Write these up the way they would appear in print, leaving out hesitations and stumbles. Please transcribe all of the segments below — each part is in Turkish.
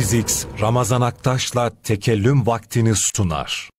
8x Ramazan Aktaş'la tekellüm vaktini sunar.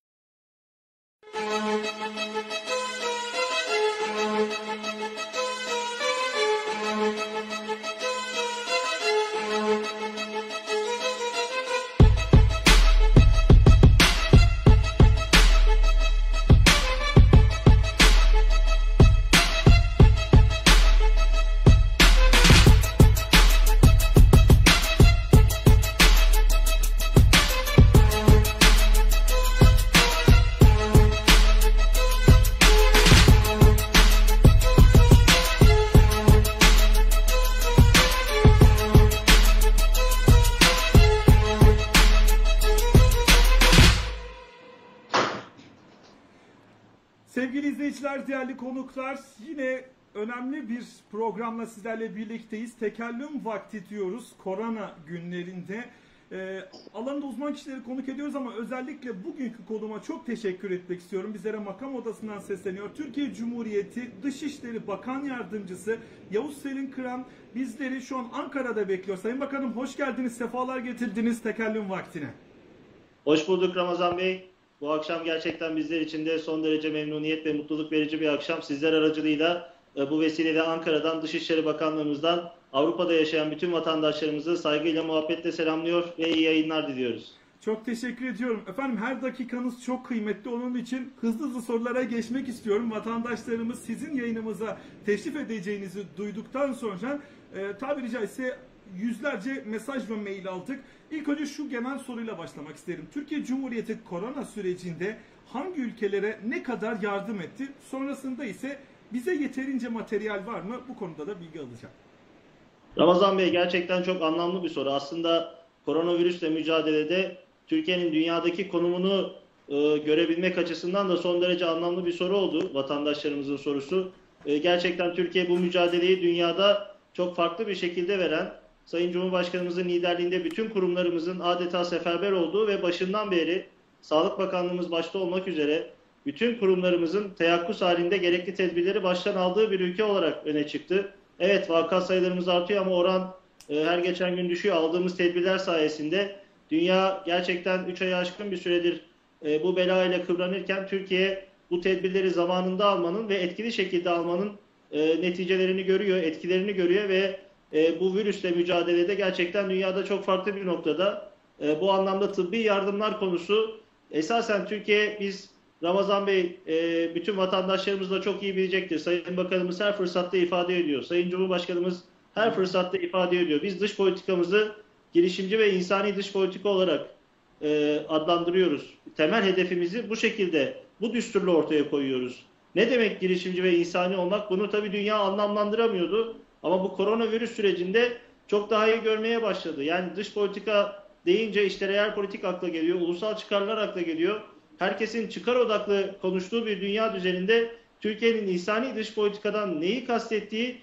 Sevgili izleyiciler, değerli konuklar, yine önemli bir programla sizlerle birlikteyiz. Tekellüm vakti diyoruz korona günlerinde. Alanında uzman kişileri konuk ediyoruz ama özellikle bugünkü konuma çok teşekkür etmek istiyorum. Bizlere makam odasından sesleniyor. Türkiye Cumhuriyeti Dışişleri Bakan Yardımcısı Yavuz Selim Kıran bizleri şu an Ankara'da bekliyor. Sayın Bakanım, hoş geldiniz, sefalar getirdiniz tekellüm vaktine. Hoş bulduk Ramazan Bey. Bu akşam gerçekten bizler için de son derece memnuniyet ve mutluluk verici bir akşam. Sizler aracılığıyla bu vesileyle Ankara'dan, Dışişleri Bakanlığımızdan Avrupa'da yaşayan bütün vatandaşlarımızı saygıyla, muhabbetle selamlıyor ve iyi yayınlar diliyoruz. Çok teşekkür ediyorum. Efendim, her dakikanız çok kıymetli. Onun için hızlı sorulara geçmek istiyorum. Vatandaşlarımız sizin yayınımıza teşrif edeceğinizi duyduktan sonra tabiri caizse yüzlerce mesaj ve mail aldık. İlk önce şu genel soruyla başlamak isterim. Türkiye Cumhuriyeti korona sürecinde hangi ülkelere ne kadar yardım etti? Sonrasında ise bize yeterince materyal var mı? Bu konuda da bilgi alacağım. Ramazan Bey, gerçekten çok anlamlı bir soru. Aslında koronavirüsle mücadelede Türkiye'nin dünyadaki konumunu görebilmek açısından da son derece anlamlı bir soru oldu vatandaşlarımızın sorusu. Gerçekten Türkiye bu mücadeleyi dünyada çok farklı bir şekilde veren, Sayın Cumhurbaşkanımızın liderliğinde bütün kurumlarımızın adeta seferber olduğu ve başından beri Sağlık Bakanlığımız başta olmak üzere bütün kurumlarımızın teyakkuz halinde gerekli tedbirleri baştan aldığı bir ülke olarak öne çıktı. Evet, vaka sayılarımız artıyor ama oran her geçen gün düşüyor. Aldığımız tedbirler sayesinde dünya gerçekten 3 ayı aşkın bir süredir bu belayla kıvranırken Türkiye bu tedbirleri zamanında almanın ve etkili şekilde almanın neticelerini görüyor, etkilerini görüyor ve bu virüsle mücadelede gerçekten dünyada çok farklı bir noktada. Bu anlamda tıbbi yardımlar konusu esasen Türkiye, biz Ramazan Bey bütün vatandaşlarımız da çok iyi bilecektir. Sayın Bakanımız her fırsatta ifade ediyor. Sayın Cumhurbaşkanımız her fırsatta ifade ediyor. Biz dış politikamızı girişimci ve insani dış politika olarak adlandırıyoruz. Temel hedefimizi bu şekilde, bu düsturla ortaya koyuyoruz. Ne demek girişimci ve insani olmak? Bunu tabii dünya anlamlandıramıyordu. Ama bu koronavirüs sürecinde çok daha iyi görmeye başladı. Yani dış politika deyince işte real politik akla geliyor, ulusal çıkarlar akla geliyor. Herkesin çıkar odaklı konuştuğu bir dünya düzeninde Türkiye'nin insani dış politikadan neyi kastettiği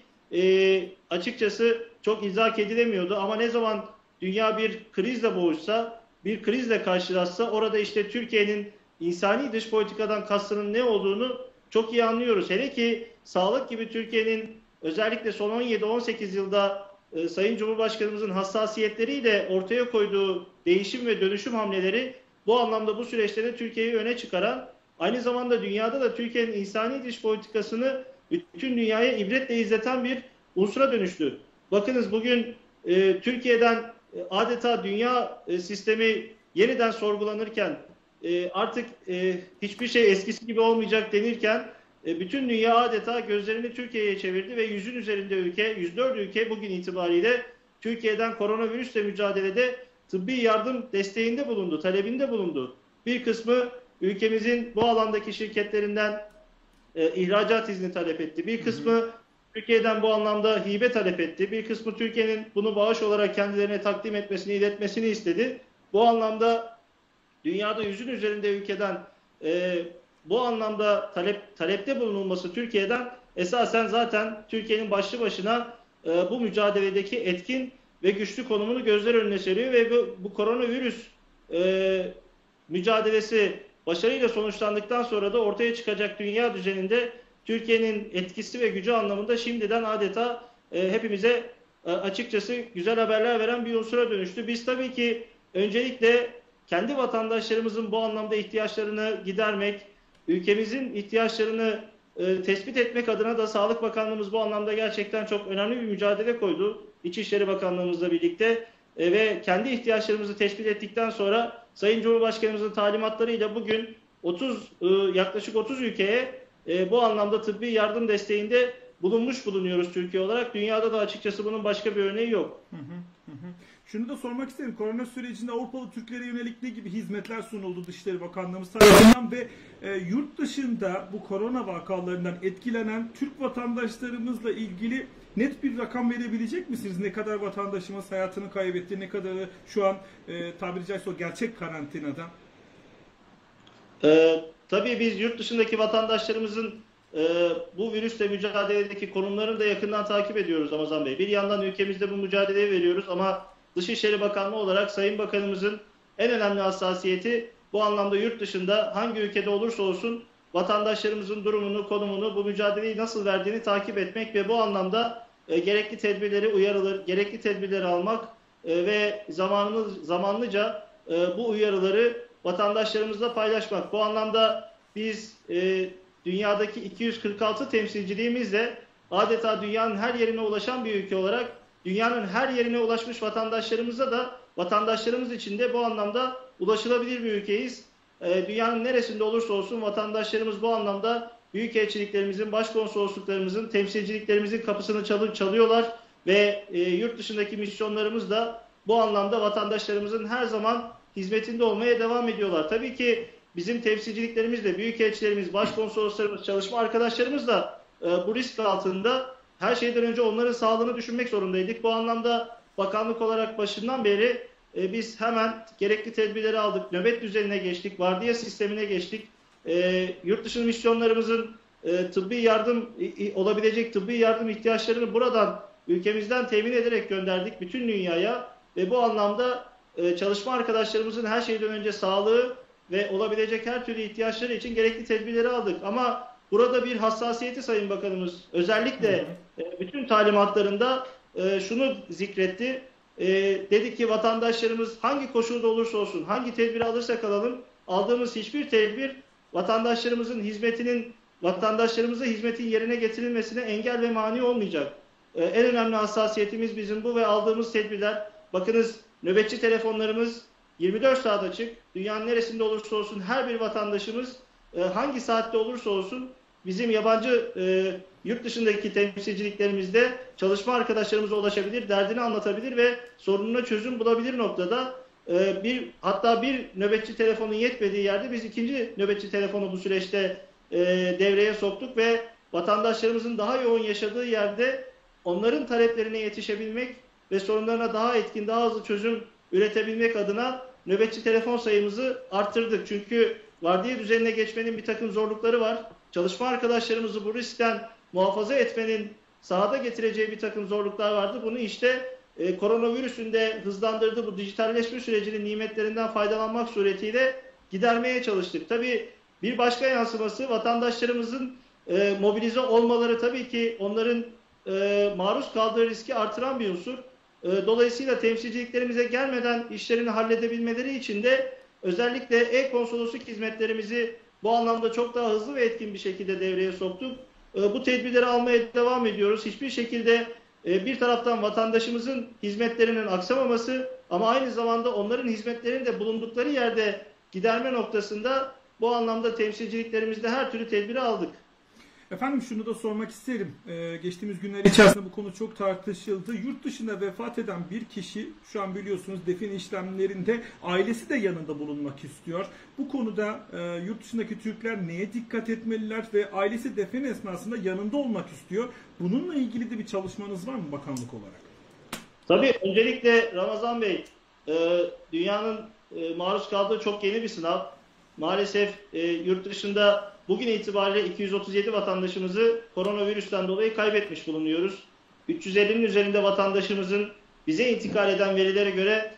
açıkçası çok izah edilemiyordu. Ama ne zaman dünya bir krizle boğuşsa, bir krizle karşılaşsa orada işte Türkiye'nin insani dış politikadan kastının ne olduğunu çok iyi anlıyoruz. Hele ki sağlık gibi Türkiye'nin özellikle son 17-18 yılda Sayın Cumhurbaşkanımızın hassasiyetleriyle ortaya koyduğu değişim ve dönüşüm hamleleri bu anlamda bu süreçte de Türkiye'yi öne çıkaran, aynı zamanda dünyada da Türkiye'nin insani dış politikasını bütün dünyaya ibretle izleten bir unsura dönüştü. Bakınız bugün Türkiye'den adeta dünya sistemi yeniden sorgulanırken artık hiçbir şey eskisi gibi olmayacak denirken bütün dünya adeta gözlerini Türkiye'ye çevirdi ve 100'ün üzerinde ülke, 104 ülke bugün itibariyle Türkiye'den koronavirüsle mücadelede tıbbi yardım desteğinde bulundu, talebinde bulundu. Bir kısmı ülkemizin bu alandaki şirketlerinden ihracat izni talep etti. Bir kısmı Türkiye'den bu anlamda hibe talep etti. Bir kısmı Türkiye'nin bunu bağış olarak kendilerine takdim etmesini, iletmesini istedi. Bu anlamda dünyada 100'ün üzerinde ülkeden bu anlamda talepte bulunulması Türkiye'den esasen zaten Türkiye'nin başlı başına bu mücadeledeki etkin ve güçlü konumunu gözler önüne seriyor ve bu koronavirüs mücadelesi başarıyla sonuçlandıktan sonra da ortaya çıkacak dünya düzeninde Türkiye'nin etkisi ve gücü anlamında şimdiden adeta hepimize açıkçası güzel haberler veren bir unsura dönüştü. Biz tabii ki öncelikle kendi vatandaşlarımızın bu anlamda ihtiyaçlarını gidermek, ülkemizin ihtiyaçlarını tespit etmek adına da Sağlık Bakanlığımız bu anlamda gerçekten çok önemli bir mücadele koydu. İçişleri Bakanlığımızla birlikte ve kendi ihtiyaçlarımızı tespit ettikten sonra Sayın Cumhurbaşkanımızın talimatlarıyla bugün yaklaşık 30 ülkeye bu anlamda tıbbi yardım desteğinde bulunuyoruz Türkiye olarak. Dünyada da açıkçası bunun başka bir örneği yok. Şunu da sormak isterim. Korona sürecinde Avrupalı Türklere yönelik ne gibi hizmetler sunuldu Dışişleri Bakanlığımız tarafından ve yurt dışında bu korona vakalarından etkilenen Türk vatandaşlarımızla ilgili net bir rakam verebilecek misiniz? Ne kadar vatandaşımız hayatını kaybetti, ne kadarı şu an tabiri caizse o gerçek karantinada? Tabii biz yurt dışındaki vatandaşlarımızın bu virüsle mücadeledeki konumlarını da yakından takip ediyoruz Ramazan Bey. Bir yandan ülkemizde bu mücadeleyi veriyoruz ama Dışişleri Bakanlığı olarak Sayın Bakanımızın en önemli hassasiyeti bu anlamda yurt dışında hangi ülkede olursa olsun vatandaşlarımızın durumunu, konumunu, bu mücadeleyi nasıl verdiğini takip etmek ve bu anlamda gerekli tedbirleri gerekli tedbirleri almak ve zamanlıca bu uyarıları vatandaşlarımızla paylaşmak. Bu anlamda biz dünyadaki 246 temsilciliğimizle adeta dünyanın her yerine ulaşan bir ülke olarak dünyanın her yerine ulaşmış vatandaşlarımıza da vatandaşlarımız için de bu anlamda ulaşılabilir bir ülkeyiz. Dünyanın neresinde olursa olsun vatandaşlarımız bu anlamda büyükelçiliklerimizin, başkonsolosluklarımızın, temsilciliklerimizin kapısını çalıyorlar ve yurt dışındaki misyonlarımız da bu anlamda vatandaşlarımızın her zaman hizmetinde olmaya devam ediyorlar. Tabii ki bizim temsilciliklerimiz de, büyükelçilerimiz, başkonsoloslarımız, çalışma arkadaşlarımız da bu risk altında her şeyden önce onların sağlığını düşünmek zorundaydık. Bu anlamda bakanlık olarak başından beri biz hemen gerekli tedbirleri aldık. Nöbet düzenine geçtik, vardiya sistemine geçtik. Yurt dışı misyonlarımızın olabilecek tıbbi yardım ihtiyaçlarını buradan, ülkemizden temin ederek gönderdik bütün dünyaya. Ve bu anlamda çalışma arkadaşlarımızın her şeyden önce sağlığı ve olabilecek her türlü ihtiyaçları için gerekli tedbirleri aldık. Ama burada bir hassasiyeti Sayın Bakanımız özellikle bütün talimatlarında şunu zikretti. Dedi ki vatandaşlarımız hangi koşulda olursa olsun, hangi tedbiri alırsak alalım, aldığımız hiçbir tedbir vatandaşlarımıza hizmetin yerine getirilmesine engel ve mani olmayacak. En önemli hassasiyetimiz bizim bu ve aldığımız tedbirler. Bakınız nöbetçi telefonlarımız 24 saat açık. Dünyanın neresinde olursa olsun her bir vatandaşımız hangi saatte olursa olsun bizim yabancı yurt dışındaki temsilciliklerimizde çalışma arkadaşlarımıza ulaşabilir, derdini anlatabilir ve sorununa çözüm bulabilir noktada. Hatta bir nöbetçi telefonun yetmediği yerde biz ikinci nöbetçi telefonu bu süreçte devreye soktuk ve vatandaşlarımızın daha yoğun yaşadığı yerde onların taleplerine yetişebilmek ve sorunlarına daha etkin, daha hızlı çözüm üretebilmek adına nöbetçi telefon sayımızı arttırdık. Çünkü vardiya düzenine geçmenin bir takım zorlukları var. Çalışma arkadaşlarımızı bu riskten muhafaza etmenin sahada getireceği bir takım zorluklar vardı. Bunu işte koronavirüsün de hızlandırdığı bu dijitalleşme sürecinin nimetlerinden faydalanmak suretiyle gidermeye çalıştık. Tabii bir başka yansıması vatandaşlarımızın mobilize olmaları tabii ki onların maruz kaldığı riski artıran bir unsur. Dolayısıyla temsilciliklerimize gelmeden işlerini halledebilmeleri için de özellikle e-konsolosluk hizmetlerimizi bu anlamda çok daha hızlı ve etkin bir şekilde devreye soktuk. Bu tedbirleri almaya devam ediyoruz. Hiçbir şekilde bir taraftan vatandaşımızın hizmetlerinin aksamaması ama aynı zamanda onların hizmetlerini de bulundukları yerde giderme noktasında bu anlamda temsilciliklerimizde her türlü tedbiri aldık. Efendim şunu da sormak isterim. Geçtiğimiz günler içerisinde bu konu çok tartışıldı. Yurt dışında vefat eden bir kişi şu an biliyorsunuz defin işlemlerinde ailesi de yanında bulunmak istiyor. Bu konuda yurt dışındaki Türkler neye dikkat etmeliler ve ailesi defin esnasında yanında olmak istiyor. Bununla ilgili de bir çalışmanız var mı bakanlık olarak? Tabii öncelikle Ramazan Bey, dünyanın maruz kaldığı çok yeni bir sınav. Maalesef yurt dışında bugün itibariyle 237 vatandaşımızı koronavirüsten dolayı kaybetmiş bulunuyoruz. 350'nin üzerinde vatandaşımızın bize intikal eden verilere göre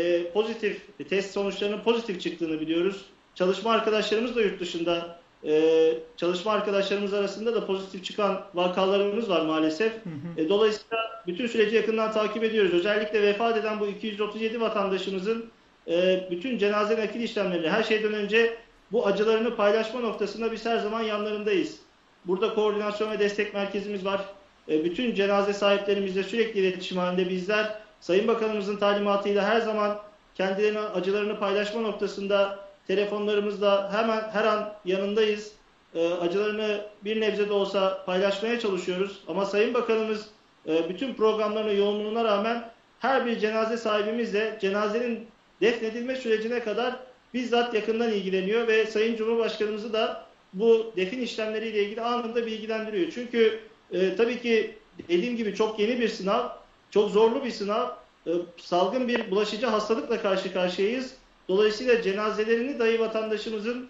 test sonuçlarının pozitif çıktığını biliyoruz. Çalışma arkadaşlarımız da yurt dışında, çalışma arkadaşlarımız arasında da pozitif çıkan vakalarımız var maalesef. Dolayısıyla bütün süreci yakından takip ediyoruz. Özellikle vefat eden bu 237 vatandaşımızın bütün cenaze nakil işlemleri, her şeyden önce bu acılarını paylaşma noktasında biz her zaman yanlarındayız. Burada koordinasyon ve destek merkezimiz var. Bütün cenaze sahiplerimizle sürekli iletişim halinde bizler Sayın Bakanımızın talimatıyla her zaman kendilerine acılarını paylaşma noktasında telefonlarımızla hemen her an yanındayız. Acılarını bir nebze de olsa paylaşmaya çalışıyoruz. Ama Sayın Bakanımız bütün programlarının yoğunluğuna rağmen her bir cenaze sahibimizle cenazenin defnedilme sürecine kadar bizzat yakından ilgileniyor ve Sayın Cumhurbaşkanımızı da bu defin işlemleriyle ilgili anında bilgilendiriyor. Çünkü tabii ki dediğim gibi çok yeni bir sınav, çok zorlu bir sınav. Salgın bir bulaşıcı hastalıkla karşı karşıyayız. Dolayısıyla cenazelerini dahi vatandaşımızın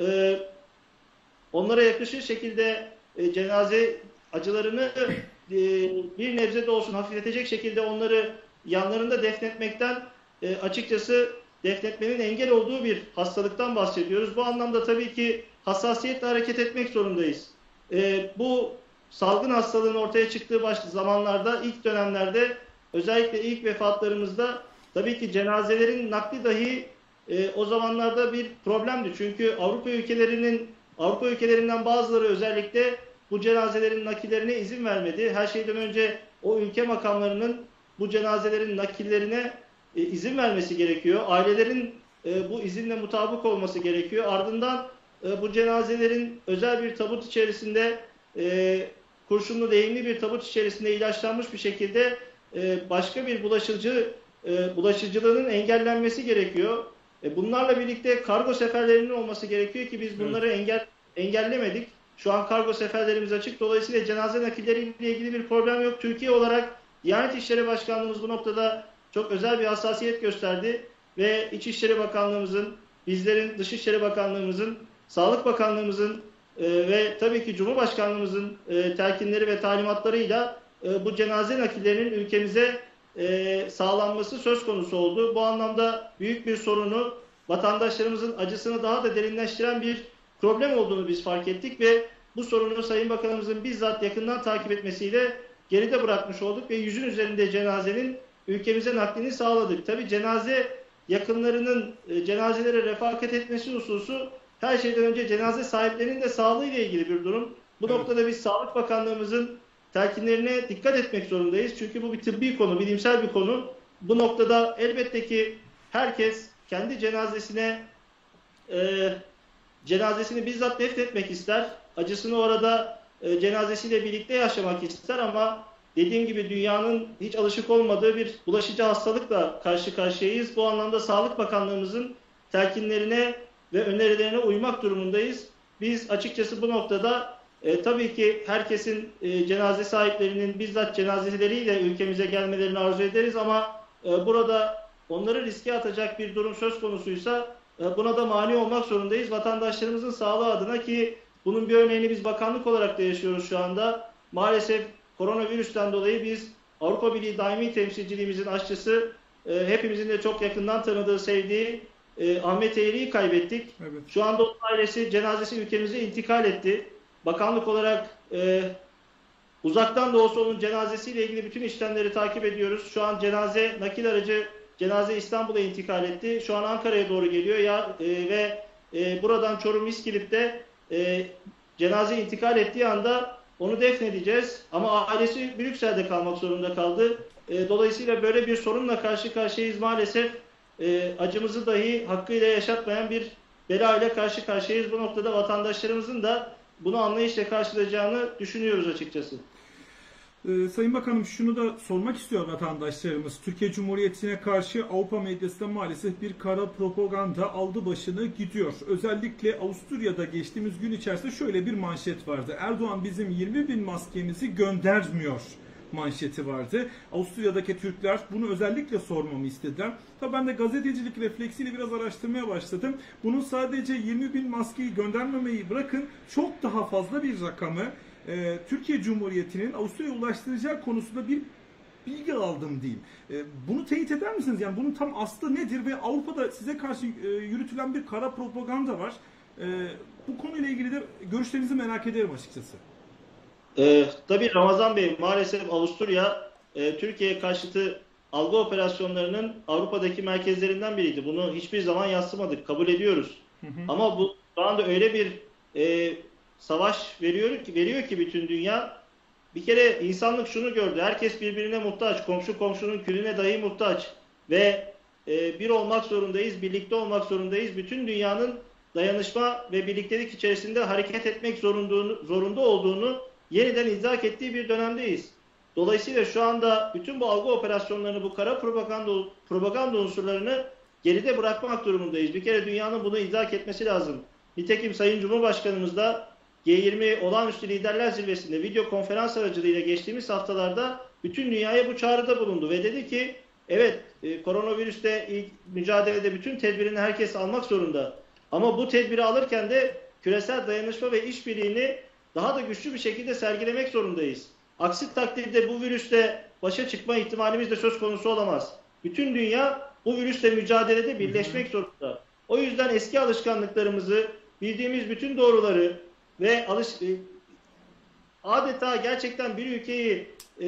onlara yakışır şekilde cenaze acılarını bir nebze de olsun hafifletecek şekilde onları yanlarında defnetmekten açıkçası defnetmenin engel olduğu bir hastalıktan bahsediyoruz. Bu anlamda tabii ki hassasiyetle hareket etmek zorundayız. Bu salgın hastalığın ortaya çıktığı zamanlarda, ilk dönemlerde, özellikle ilk vefatlarımızda tabii ki cenazelerin nakli dahi o zamanlarda bir problemdi. Çünkü Avrupa ülkelerinden bazıları özellikle bu cenazelerin nakillerine izin vermedi. Her şeyden önce o ülke makamlarının bu cenazelerin nakillerine izin vermesi gerekiyor. Ailelerin bu izinle mutabık olması gerekiyor. Ardından bu cenazelerin özel bir tabut içerisinde kurşunlu lehimli bir tabut içerisinde ilaçlanmış bir şekilde başka bir bulaşıcılığının engellenmesi gerekiyor. Bunlarla birlikte kargo seferlerinin olması gerekiyor ki biz bunları engellemedik. Şu an kargo seferlerimiz açık. Dolayısıyla cenaze nakilleriyle ilgili bir problem yok. Türkiye olarak Diyanet İşleri Başkanlığımız bu noktada çok özel bir hassasiyet gösterdi ve İçişleri Bakanlığımızın, bizlerin, Dışişleri Bakanlığımızın, Sağlık Bakanlığımızın ve tabii ki Cumhurbaşkanlığımızın telkinleri ve talimatlarıyla bu cenaze nakillerinin ülkemize sağlanması söz konusu oldu. Bu anlamda büyük bir sorunu, vatandaşlarımızın acısını daha da derinleştiren bir problem olduğunu biz fark ettik ve bu sorunu Sayın Bakanımızın bizzat yakından takip etmesiyle geride bırakmış olduk ve 100'ün üzerinde cenazenin ülkemize naklini sağladık. Tabii cenaze yakınlarının cenazelere refakat etmesi hususu her şeyden önce cenaze sahiplerinin de sağlığıyla ilgili bir durum. Bu noktada biz Sağlık Bakanlığımızın telkinlerine dikkat etmek zorundayız. Çünkü bu bir tıbbi konu, bilimsel bir konu. Bu noktada elbette ki herkes kendi cenazesini bizzat defnetmek ister. Acısını orada cenazesiyle birlikte yaşamak ister ama dediğim gibi dünyanın hiç alışık olmadığı bir bulaşıcı hastalıkla karşı karşıyayız. Bu anlamda Sağlık Bakanlığımızın telkinlerine ve önerilerine uymak durumundayız. Biz açıkçası bu noktada tabii ki herkesin cenaze sahiplerinin bizzat cenazeleriyle ülkemize gelmelerini arzu ederiz ama burada onları riske atacak bir durum söz konusuysa buna da mani olmak zorundayız. Vatandaşlarımızın sağlığı adına ki bunun bir örneğini biz bakanlık olarak da yaşıyoruz şu anda. Maalesef koronavirüsten dolayı biz Avrupa Birliği daimi temsilciliğimizin aşçısı hepimizin de çok yakından tanıdığı, sevdiği Ahmet Eğri'yi kaybettik. Evet. Şu anda onun ailesi cenazesi ülkemize intikal etti. Bakanlık olarak uzaktan da olsa onun cenazesiyle ilgili bütün işlemleri takip ediyoruz. Şu an cenaze nakil aracı cenaze İstanbul'a intikal etti. Şu an Ankara'ya doğru geliyor ve buradan Çorum İskilip'te cenaze intikal ettiği anda onu defnedeceğiz. Ama ailesi Brüksel'de kalmak zorunda kaldı. Dolayısıyla böyle bir sorunla karşı karşıyayız maalesef. Acımızı dahi hakkıyla yaşatmayan bir bela ile karşı karşıyayız. Bu noktada vatandaşlarımızın da bunu anlayışla karşılayacağını düşünüyoruz açıkçası. Sayın Bakanım şunu da sormak istiyor vatandaşlarımız. Türkiye Cumhuriyeti'ne karşı Avrupa medyasında maalesef bir kara propaganda aldı başını gidiyor. Özellikle Avusturya'da geçtiğimiz gün içerisinde şöyle bir manşet vardı. Erdoğan bizim 20.000 maskemizi göndermiyor manşeti vardı. Avusturya'daki Türkler bunu özellikle sormamı istediler. Tabii ben de gazetecilik refleksiyle biraz araştırmaya başladım. Bunun sadece 20.000 maskeyi göndermemeyi bırakın çok daha fazla bir rakamı Türkiye Cumhuriyeti'nin Avusturya'ya ulaştıracağı konusunda bir bilgi aldım diyeyim. Bunu teyit eder misiniz? Yani bunun tam aslı nedir ve Avrupa'da size karşı yürütülen bir kara propaganda var. Bu konuyla ilgili de görüşlerinizi merak ederim açıkçası. Tabii Ramazan Bey, maalesef Avusturya Türkiye karşıtı algı operasyonlarının Avrupa'daki merkezlerinden biriydi. Bunu hiçbir zaman yadsımadık, kabul ediyoruz. Ama bu şu anda öyle bir savaş veriyor ki bütün dünya. Bir kere insanlık şunu gördü. Herkes birbirine muhtaç. Komşu komşunun külüne dahi muhtaç. Ve bir olmak zorundayız, birlikte olmak zorundayız. Bütün dünyanın dayanışma ve birliktelik içerisinde hareket etmek zorunda olduğunu yeniden idrak ettiği bir dönemdeyiz. Dolayısıyla şu anda bütün bu algı operasyonlarını, bu kara propaganda unsurlarını geride bırakmak durumundayız. Bir kere dünyanın bunu idrak etmesi lazım. Nitekim Sayın Cumhurbaşkanımız da G20 Olağanüstü Liderler Zirvesi'nde video konferans aracılığıyla geçtiğimiz haftalarda bütün dünyaya bu çağrıda bulundu ve dedi ki evet, koronavirüste ilk mücadelede bütün tedbirini herkes almak zorunda. Ama bu tedbiri alırken de küresel dayanışma ve işbirliğini daha da güçlü bir şekilde sergilemek zorundayız. Aksi takdirde bu virüste başa çıkma ihtimalimiz de söz konusu olamaz. Bütün dünya bu virüsle mücadelede birleşmek zorunda. O yüzden eski alışkanlıklarımızı, bildiğimiz bütün doğruları ve adeta gerçekten bir ülkeyi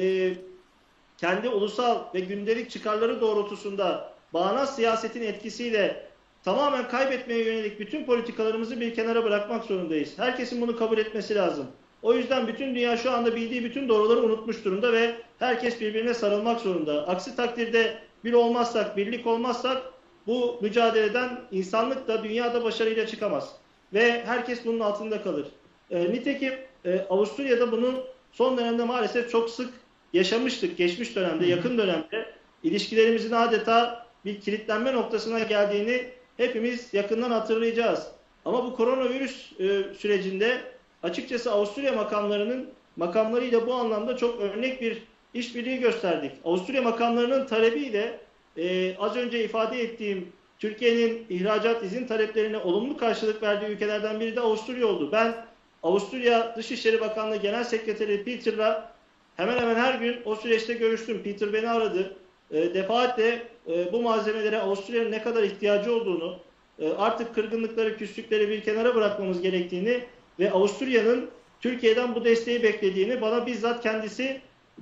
kendi ulusal ve gündelik çıkarları doğrultusunda bağnaz siyasetin etkisiyle tamamen kaybetmeye yönelik bütün politikalarımızı bir kenara bırakmak zorundayız. Herkesin bunu kabul etmesi lazım. O yüzden bütün dünya şu anda bildiği bütün doğruları unutmuş durumda ve herkes birbirine sarılmak zorunda. Aksi takdirde bir olmazsak, birlik olmazsak bu mücadeleden insanlık da dünya da başarıyla çıkamaz. Ve herkes bunun altında kalır. Nitekim Avusturya'da bunu son dönemde maalesef çok sık yaşamıştık. Geçmiş dönemde, yakın dönemde ilişkilerimizin adeta bir kilitlenme noktasına geldiğini hepimiz yakından hatırlayacağız. Ama bu koronavirüs sürecinde açıkçası Avusturya makamlarıyla bu anlamda çok örnek bir işbirliği gösterdik. Avusturya makamlarının talebiyle az önce ifade ettiğim Türkiye'nin ihracat izin taleplerine olumlu karşılık verdiği ülkelerden biri de Avusturya oldu. Ben Avusturya Dışişleri Bakanlığı Genel Sekreteri Peter'la hemen hemen her gün o süreçte görüştüm. Peter beni aradı. Defaatle bu malzemelere Avusturya'nın ne kadar ihtiyacı olduğunu, artık kırgınlıkları, küslükleri bir kenara bırakmamız gerektiğini ve Avusturya'nın Türkiye'den bu desteği beklediğini bana bizzat kendisi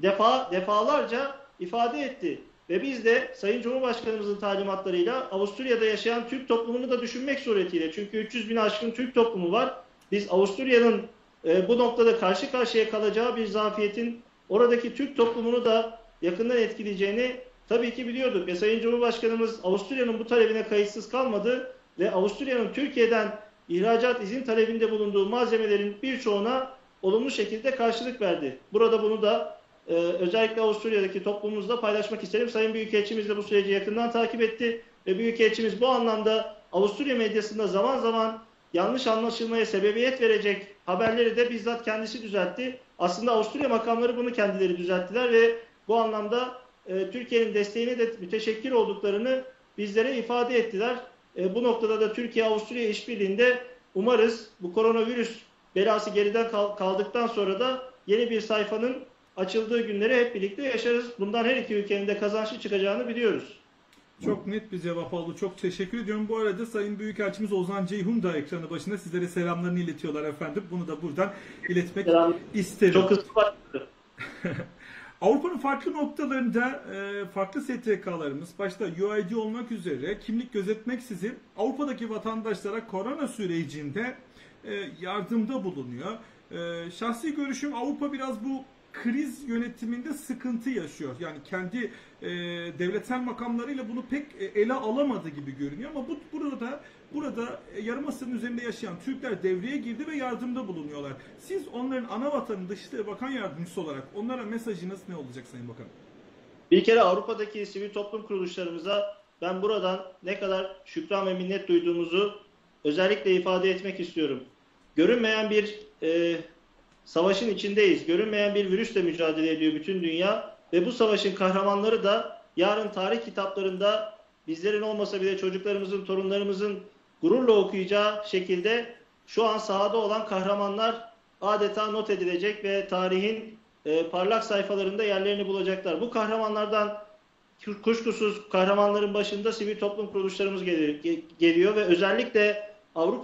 defalarca ifade etti. Ve biz de Sayın Cumhurbaşkanımızın talimatlarıyla Avusturya'da yaşayan Türk toplumunu da düşünmek suretiyle, çünkü 300 bin aşkın Türk toplumu var. Biz Avusturya'nın bu noktada karşı karşıya kalacağı bir zafiyetin oradaki Türk toplumunu da yakından etkileyeceğini tabii ki biliyorduk. Ve Sayın Cumhurbaşkanımız Avusturya'nın bu talebine kayıtsız kalmadı ve Avusturya'nın Türkiye'den ihracat izin talebinde bulunduğu malzemelerin birçoğuna olumlu şekilde karşılık verdi. Burada bunu da özellikle Avusturya'daki toplumumuzla paylaşmak isterim. Sayın Büyükelçimiz de bu süreci yakından takip etti ve Büyükelçimiz bu anlamda Avusturya medyasında zaman zaman yanlış anlaşılmaya sebebiyet verecek haberleri de bizzat kendisi düzeltti. Aslında Avusturya makamları bunu kendileri düzelttiler ve bu anlamda Türkiye'nin desteğine de müteşekkir olduklarını bizlere ifade ettiler. Bu noktada da Türkiye-Avusturya işbirliğinde umarız bu koronavirüs belası geriden kaldıktan sonra da yeni bir sayfanın açıldığı günleri hep birlikte yaşarız. Bundan her iki ülkenin de kazançlı çıkacağını biliyoruz. Çok net bir cevap oldu. Çok teşekkür ediyorum. Bu arada Sayın Büyükelçimiz Ozan Ceyhun da ekranı başında sizlere selamlarını iletiyorlar efendim. Bunu da buradan iletmek isterim. Çok hızlı başladı. Avrupa'nın farklı noktalarında farklı STK'larımız başta UID olmak üzere kimlik gözetmeksizin Avrupa'daki vatandaşlara korona sürecinde yardımda bulunuyor. Şahsi görüşüm Avrupa biraz bu kriz yönetiminde sıkıntı yaşıyor. Yani kendi devletsel makamlarıyla bunu pek ele alamadı gibi görünüyor ama burada yarımadasının üzerinde yaşayan Türkler devreye girdi ve yardımda bulunuyorlar. Siz onların ana vatanı Dışişleri Bakan Yardımcısı olarak onlara mesajınız ne olacak Sayın Bakan? Bir kere Avrupa'daki sivil toplum kuruluşlarımıza ben buradan ne kadar şükran ve minnet duyduğumuzu özellikle ifade etmek istiyorum. Görünmeyen bir savaşın içindeyiz. Görünmeyen bir virüsle mücadele ediyor bütün dünya ve bu savaşın kahramanları da yarın tarih kitaplarında bizlerin olmasa bile çocuklarımızın, torunlarımızın gururla okuyacağı şekilde şu an sahada olan kahramanlar adeta not edilecek ve tarihin parlak sayfalarında yerlerini bulacaklar. Bu kahramanlardan kuşkusuz kahramanların başında sivil toplum kuruluşlarımız geliyor ve özellikle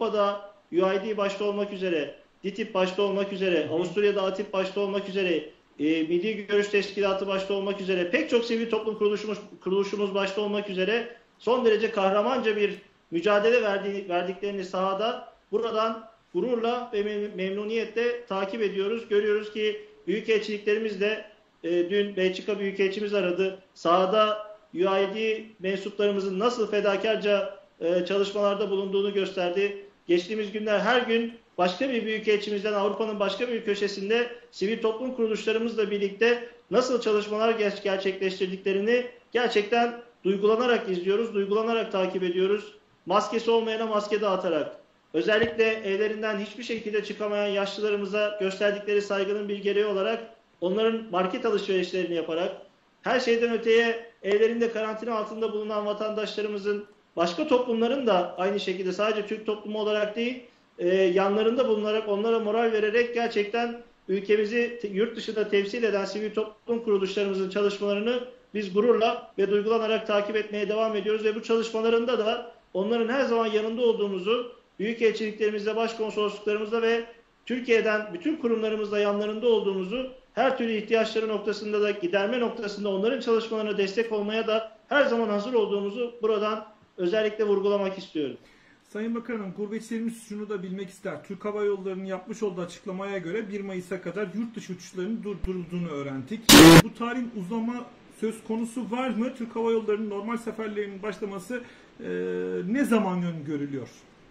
Avrupa'da UID başta olmak üzere, DİTİB başta olmak üzere, Avusturya'da ATİP başta olmak üzere Milli Görüş Teşkilatı başta olmak üzere pek çok sivil toplum kuruluşumuz başta olmak üzere son derece kahramanca bir mücadele verdiklerini sahada buradan gururla ve memnuniyetle takip ediyoruz. Görüyoruz ki büyükelçiliklerimiz de dün Belçika Büyükelçimiz aradı. Sahada UAID mensuplarımızın nasıl fedakarca çalışmalarda bulunduğunu gösterdi. Geçtiğimiz günler her gün başka bir büyükelçimizden Avrupa'nın başka bir köşesinde sivil toplum kuruluşlarımızla birlikte nasıl çalışmalar gerçekleştirdiklerini gerçekten duygulanarak izliyoruz, duygulanarak takip ediyoruz. Maskesi olmayana maske dağıtarak, özellikle evlerinden hiçbir şekilde çıkamayan yaşlılarımıza gösterdikleri saygının bir gereği olarak onların market alışverişlerini yaparak, her şeyden öteye evlerinde karantina altında bulunan vatandaşlarımızın, başka toplumların da aynı şekilde sadece Türk toplumu olarak değil, yanlarında bulunarak onlara moral vererek gerçekten ülkemizi yurt dışında temsil eden sivil toplum kuruluşlarımızın çalışmalarını biz gururla ve duygulanarak takip etmeye devam ediyoruz ve bu çalışmalarında da onların her zaman yanında olduğumuzu, büyükelçiliklerimizle, başkonsolosluklarımızla ve Türkiye'den bütün kurumlarımızla yanlarında olduğumuzu, her türlü ihtiyaçları noktasında da giderme noktasında onların çalışmalarına destek olmaya da her zaman hazır olduğumuzu buradan özellikle vurgulamak istiyorum. Sayın Bakanım, gurbetçilerimiz şunu da bilmek ister. Türk Hava Yolları'nın yapmış olduğu açıklamaya göre 1 Mayıs'a kadar yurt dışı uçuşlarının durdurulduğunu öğrendik. Bu tarihin uzama söz konusu var mı? Türk Hava Yolları'nın normal seferlerinin başlaması ne zaman öngörülüyor?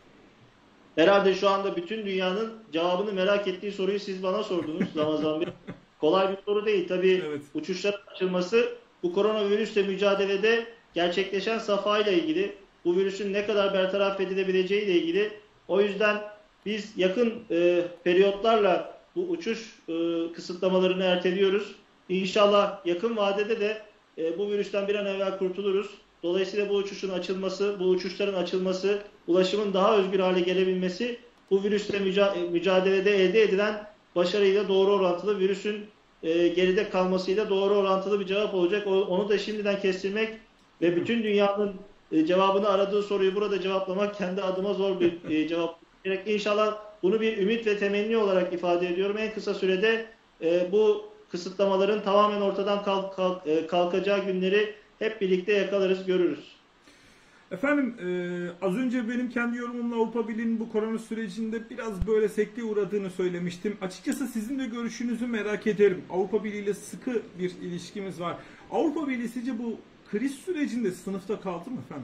Herhalde şu anda bütün dünyanın cevabını merak ettiği soruyu siz bana sordunuz Ramazan Bey. Kolay bir soru değil. Tabii evet. Uçuşların açılması bu koronavirüsle mücadelede gerçekleşen safhayla ilgili, bu virüsün ne kadar bertaraf edilebileceği ile ilgili. O yüzden biz yakın periyotlarla bu uçuş kısıtlamalarını erteliyoruz. İnşallah yakın vadede de bu virüsten bir an evvel kurtuluruz. Dolayısıyla bu uçuşun açılması, bu uçuşların açılması, ulaşımın daha özgür hale gelebilmesi bu virüsle mücadelede elde edilen başarıyla doğru orantılı, virüsün geride kalmasıyla doğru orantılı bir cevap olacak. Onu da şimdiden kestirmek ve bütün dünyanın cevabını aradığı soruyu burada cevaplamak kendi adıma zor bir cevap. İnşallah bunu bir ümit ve temenni olarak ifade ediyorum. En kısa sürede bu kısıtlamaların tamamen ortadan kalkacağı günleri hep birlikte yakalarız, görürüz. Efendim az önce benim kendi yorumumla Avrupa Birliği'nin bu korona sürecinde biraz böyle sekteye uğradığını söylemiştim. Açıkçası sizin de görüşünüzü merak ederim. Avrupa Birliği ile sıkı bir ilişkimiz var. Avrupa Birliği sizce bu kriz sürecinde sınıfta kaldı mı efendim?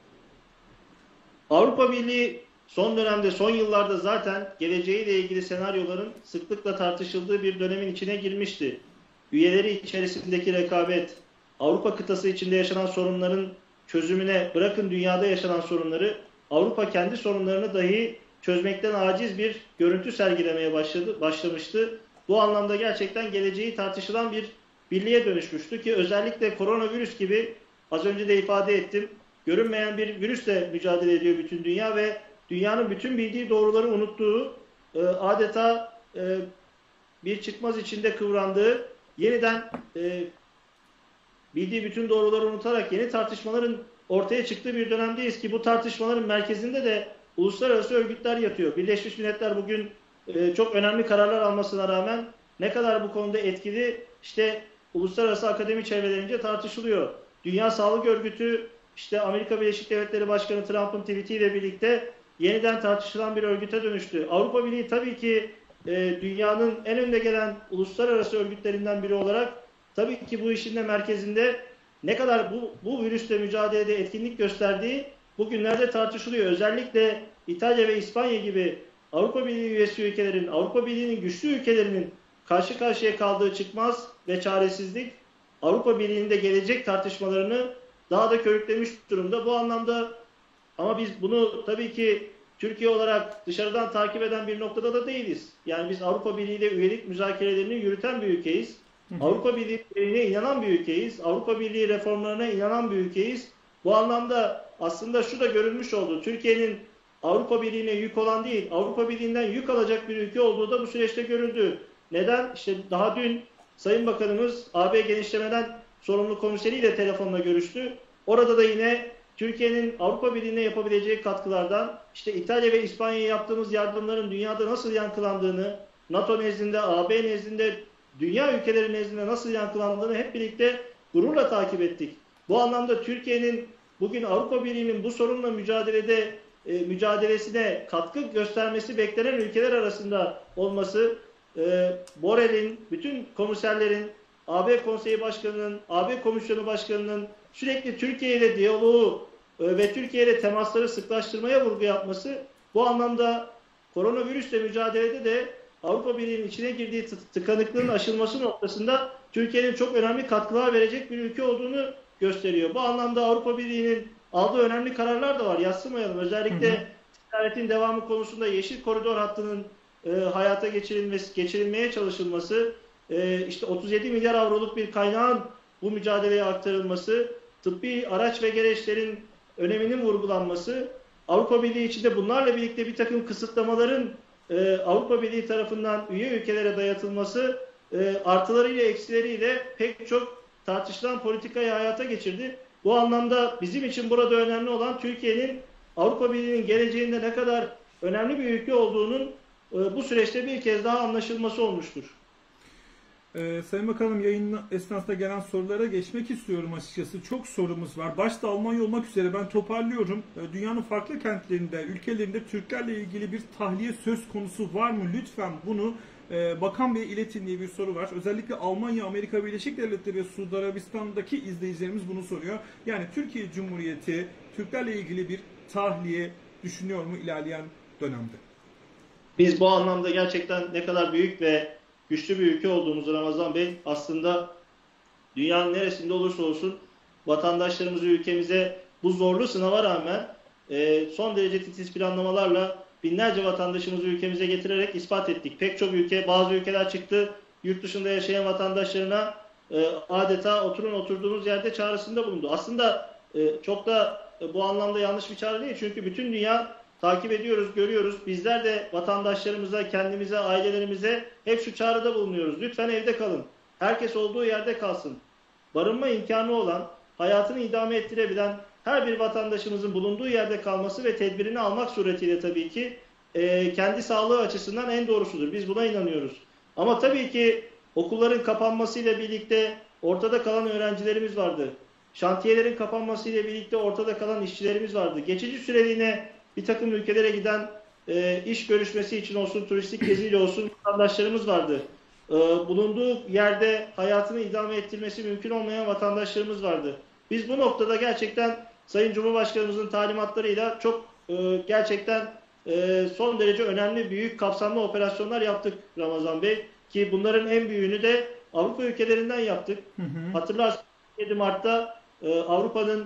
Avrupa Birliği son dönemde, son yıllarda zaten geleceğiyle ilgili senaryoların sıklıkla tartışıldığı bir dönemin içine girmişti. Üyeleri içerisindeki rekabet, Avrupa kıtası içinde yaşanan sorunların çözümüne, bırakın dünyada yaşanan sorunları, Avrupa kendi sorunlarını dahi çözmekten aciz bir görüntü sergilemeye başlamıştı. Bu anlamda gerçekten geleceği tartışılan bir birliğe dönüşmüştü ki özellikle koronavirüs gibi, az önce de ifade ettim, görünmeyen bir virüsle mücadele ediyor bütün dünya ve dünyanın bütün bildiği doğruları unuttuğu, adeta bir çıkmaz içinde kıvrandığı, yeniden bildiği bütün doğruları unutarak yeni tartışmaların ortaya çıktığı bir dönemdeyiz ki bu tartışmaların merkezinde de uluslararası örgütler yatıyor. Birleşmiş Milletler bugün çok önemli kararlar almasına rağmen ne kadar bu konuda etkili, işte uluslararası akademi çevrelerince tartışılıyor. Dünya Sağlık Örgütü, işte Amerika Birleşik Devletleri Başkanı Trump'ın tweetiyle birlikte yeniden tartışılan bir örgüte dönüştü. Avrupa Birliği tabii ki dünyanın en önde gelen uluslararası örgütlerinden biri olarak tabii ki bu işin de merkezinde ne kadar bu virüsle mücadelede etkinlik gösterdiği bugünlerde tartışılıyor. Özellikle İtalya ve İspanya gibi Avrupa Birliği üyesi ülkelerin, Avrupa Birliği'nin güçlü ülkelerinin karşı karşıya kaldığı çıkmaz ve çaresizlik Avrupa Birliği'nde gelecek tartışmalarını daha da körüklemiş durumda. Bu anlamda ama biz bunu tabii ki Türkiye olarak dışarıdan takip eden bir noktada da değiliz. Yani biz Avrupa Birliği ile üyelik müzakerelerini yürüten bir ülkeyiz. Avrupa Birliği'ne inanan bir ülkeyiz. Avrupa Birliği reformlarına inanan bir ülkeyiz. Bu anlamda aslında şu da görülmüş oldu. Türkiye'nin Avrupa Birliği'ne yük olan değil, Avrupa Birliği'nden yük alacak bir ülke olduğu da bu süreçte görüldü. Neden? İşte daha dün Sayın Bakanımız AB genişlemeden sorumlu komiseriyle telefonla görüştü. Orada da yine Türkiye'nin Avrupa Birliği'ne yapabileceği katkılardan, işte İtalya ve İspanya'ya yaptığımız yardımların dünyada nasıl yankılandığını, NATO nezdinde, AB nezdinde dünya ülkeleri nezdinde nasıl yankılandığını hep birlikte gururla takip ettik. Bu anlamda Türkiye'nin bugün Avrupa Birliği'nin bu sorunla mücadelesine katkı göstermesi beklenen ülkeler arasında olması, Borrell'in, bütün komiserlerin, AB Konseyi Başkanı'nın, AB Komisyonu Başkanı'nın sürekli Türkiye ile diyaloğu ve Türkiye ile temasları sıklaştırmaya vurgu yapması, bu anlamda koronavirüsle mücadelede de Avrupa Birliği'nin içine girdiği tıkanıklığın aşılması noktasında Türkiye'nin çok önemli katkılar verecek bir ülke olduğunu gösteriyor. Bu anlamda Avrupa Birliği'nin aldığı önemli kararlar da var. Yadsımayalım. Özellikle ticaretin devamı konusunda Yeşil Koridor hattının hayata geçirilmeye çalışılması, işte 37 milyar avroluk bir kaynağın bu mücadeleye aktarılması, tıbbi araç ve gereçlerin öneminin vurgulanması, Avrupa Birliği içinde bunlarla birlikte bir takım kısıtlamaların Avrupa Birliği tarafından üye ülkelere dayatılması, artılarıyla eksileriyle pek çok tartışılan politikayı hayata geçirdi. Bu anlamda bizim için burada önemli olan Türkiye'nin Avrupa Birliği'nin geleceğinde ne kadar önemli bir ülke olduğunun bu süreçte bir kez daha anlaşılması olmuştur. Sayın Bakanım, yayın esnasında gelen sorulara geçmek istiyorum açıkçası. Çok sorumuz var. Başta Almanya olmak üzere ben toparlıyorum. Dünyanın farklı kentlerinde, ülkelerinde Türklerle ilgili bir tahliye söz konusu var mı? Lütfen bunu Bakan Bey'e iletin diye bir soru var. Özellikle Almanya, Amerika Birleşik Devletleri ve Suudi Arabistan'daki izleyicilerimiz bunu soruyor. Yani Türkiye Cumhuriyeti Türklerle ilgili bir tahliye düşünüyor mu ilerleyen dönemde? Biz bu anlamda gerçekten ne kadar büyük ve güçlü bir ülke olduğumuzu Ramazan Bey, aslında dünyanın neresinde olursa olsun vatandaşlarımızı ülkemize bu zorlu sınava rağmen son derece titiz planlamalarla binlerce vatandaşımızı ülkemize getirerek ispat ettik. Pek çok ülke, bazı ülkeler çıktı, yurt dışında yaşayan vatandaşlarına adeta oturun oturduğunuz yerde çağrısında bulundu. Aslında çok da bu anlamda yanlış bir çağrı değil. Çünkü bütün dünya takip ediyoruz, görüyoruz. Bizler de vatandaşlarımıza, kendimize, ailelerimize hep şu çağrıda bulunuyoruz. Lütfen evde kalın. Herkes olduğu yerde kalsın. Barınma imkanı olan, hayatını idame ettirebilen her bir vatandaşımızın bulunduğu yerde kalması ve tedbirini almak suretiyle tabii ki kendi sağlığı açısından en doğrusudur. Biz buna inanıyoruz. Ama tabii ki okulların kapanmasıyla birlikte ortada kalan öğrencilerimiz vardı. Şantiyelerin kapanmasıyla birlikte ortada kalan işçilerimiz vardı. Geçici süreliğine bir takım ülkelere giden iş görüşmesi için olsun, turistik geziyle olsun vatandaşlarımız vardı. Bulunduğu yerde hayatını idame ettirmesi mümkün olmayan vatandaşlarımız vardı. Biz bu noktada gerçekten Sayın Cumhurbaşkanımızın talimatlarıyla çok gerçekten son derece önemli, büyük, kapsamlı operasyonlar yaptık Ramazan Bey. Ki bunların en büyüğünü de Avrupa ülkelerinden yaptık. Hatırlarsınız 7 Mart'ta Avrupa'nın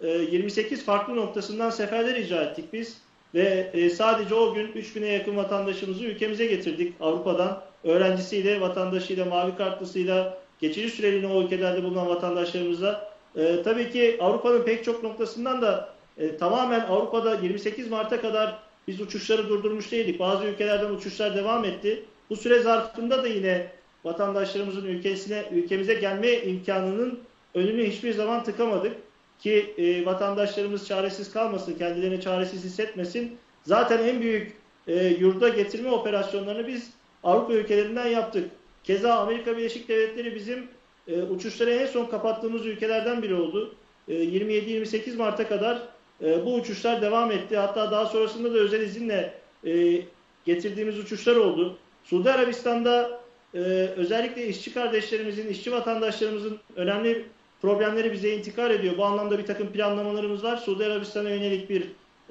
28 farklı noktasından seferler icra ettik biz. Ve sadece o gün 3000'e yakın vatandaşımızı ülkemize getirdik Avrupa'dan. Öğrencisiyle, vatandaşıyla, mavi kartlısıyla, geçici süreliğine o ülkelerde bulunan vatandaşlarımıza. Tabii ki Avrupa'nın pek çok noktasından da tamamen Avrupa'da 28 Mart'a kadar biz uçuşları durdurmuş değildik. Bazı ülkelerden uçuşlar devam etti. Bu süre zarfında da yine vatandaşlarımızın ülkemize gelme imkanının önünü hiçbir zaman tıkamadık. Ki vatandaşlarımız çaresiz kalmasın, kendilerini çaresiz hissetmesin. Zaten en büyük yurda getirme operasyonlarını biz Avrupa ülkelerinden yaptık. Keza Amerika Birleşik Devletleri bizim uçuşları en son kapattığımız ülkelerden biri oldu. 27-28 Mart'a kadar bu uçuşlar devam etti. Hatta daha sonrasında da özel izinle getirdiğimiz uçuşlar oldu. Suudi Arabistan'da özellikle işçi kardeşlerimizin, işçi vatandaşlarımızın önemli problemleri bize intikal ediyor. Bu anlamda bir takım planlamalarımız var. Suudi Arabistan'a yönelik bir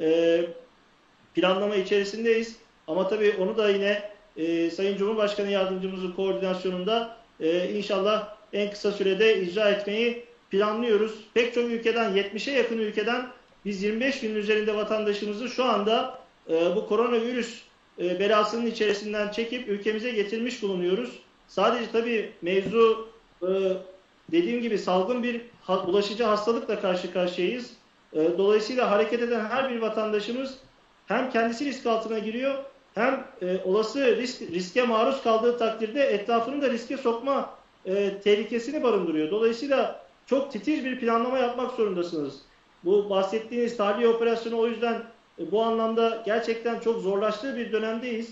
planlama içerisindeyiz. Ama tabii onu da yine Sayın Cumhurbaşkanı Yardımcımızın koordinasyonunda inşallah en kısa sürede icra etmeyi planlıyoruz. Pek çok ülkeden, 70'e yakın ülkeden biz 25 günün üzerinde vatandaşımızı şu anda bu koronavirüs belasının içerisinden çekip ülkemize getirmiş bulunuyoruz. Sadece tabii mevzu dediğim gibi salgın bir bulaşıcı hastalıkla karşı karşıyayız. Dolayısıyla hareket eden her bir vatandaşımız hem kendisi risk altına giriyor hem olası riske maruz kaldığı takdirde etrafını da riske sokma tehlikesini barındırıyor. Dolayısıyla çok titiz bir planlama yapmak zorundasınız. Bu bahsettiğiniz tahliye operasyonu o yüzden bu anlamda gerçekten çok zorlaştığı bir dönemdeyiz.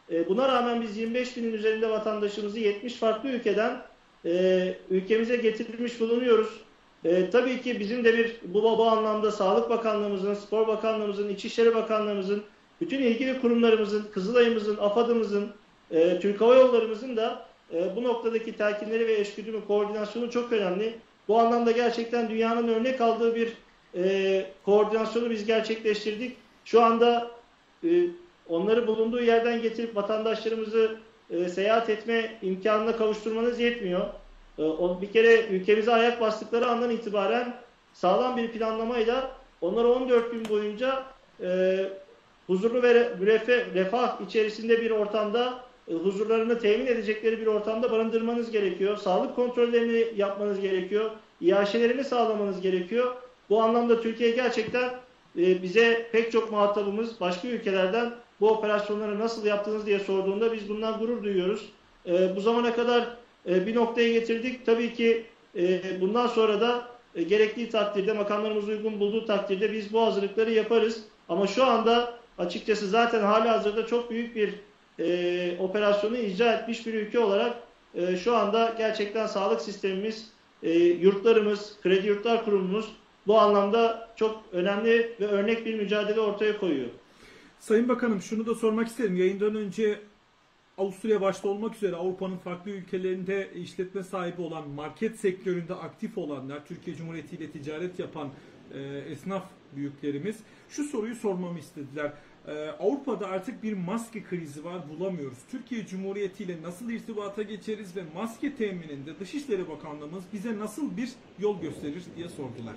Buna rağmen biz 25 binin üzerinde vatandaşımızı 70 farklı ülkeden ülkemize getirmiş bulunuyoruz. Tabii ki bizim de bu anlamda Sağlık Bakanlığımızın, Spor Bakanlığımızın, İçişleri Bakanlığımızın, bütün ilgili kurumlarımızın, Kızılay'ımızın, AFAD'ımızın, Türk Hava Yollarımızın da bu noktadaki telkinleri ve eşgüdümü, koordinasyonu çok önemli. Bu anlamda gerçekten dünyanın örnek aldığı bir koordinasyonu biz gerçekleştirdik. Şu anda onları bulunduğu yerden getirip vatandaşlarımızı seyahat etme imkanına kavuşturmanız yetmiyor. Bir kere ülkemize ayak bastıkları andan itibaren sağlam bir planlamayla onları 14 gün boyunca huzurlu ve refah içerisinde bir ortamda huzurlarını temin edecekleri bir ortamda barındırmanız gerekiyor. Sağlık kontrollerini yapmanız gerekiyor. İAŞ'lerini sağlamanız gerekiyor. Bu anlamda Türkiye gerçekten bize pek çok muhatabımız başka ülkelerden bu operasyonları nasıl yaptınız diye sorduğunda biz bundan gurur duyuyoruz. Bu zamana kadar bir noktaya getirdik. Tabii ki bundan sonra da gerektiği takdirde, makamlarımız uygun bulduğu takdirde biz bu hazırlıkları yaparız. Ama şu anda açıkçası zaten halihazırda çok büyük bir operasyonu icra etmiş bir ülke olarak şu anda gerçekten sağlık sistemimiz, yurtlarımız, Kredi Yurtlar Kurumumuz bu anlamda çok önemli ve örnek bir mücadele ortaya koyuyor. Sayın Bakanım, şunu da sormak isterim. Yayından önce Avusturya başta olmak üzere Avrupa'nın farklı ülkelerinde işletme sahibi olan, market sektöründe aktif olanlar, Türkiye Cumhuriyeti ile ticaret yapan esnaf büyüklerimiz şu soruyu sormamı istediler. Avrupa'da artık bir maske krizi var, bulamıyoruz. Türkiye Cumhuriyeti ile nasıl irtibata geçeriz ve maske temininde Dışişleri Bakanlığımız bize nasıl bir yol gösterir diye sordular.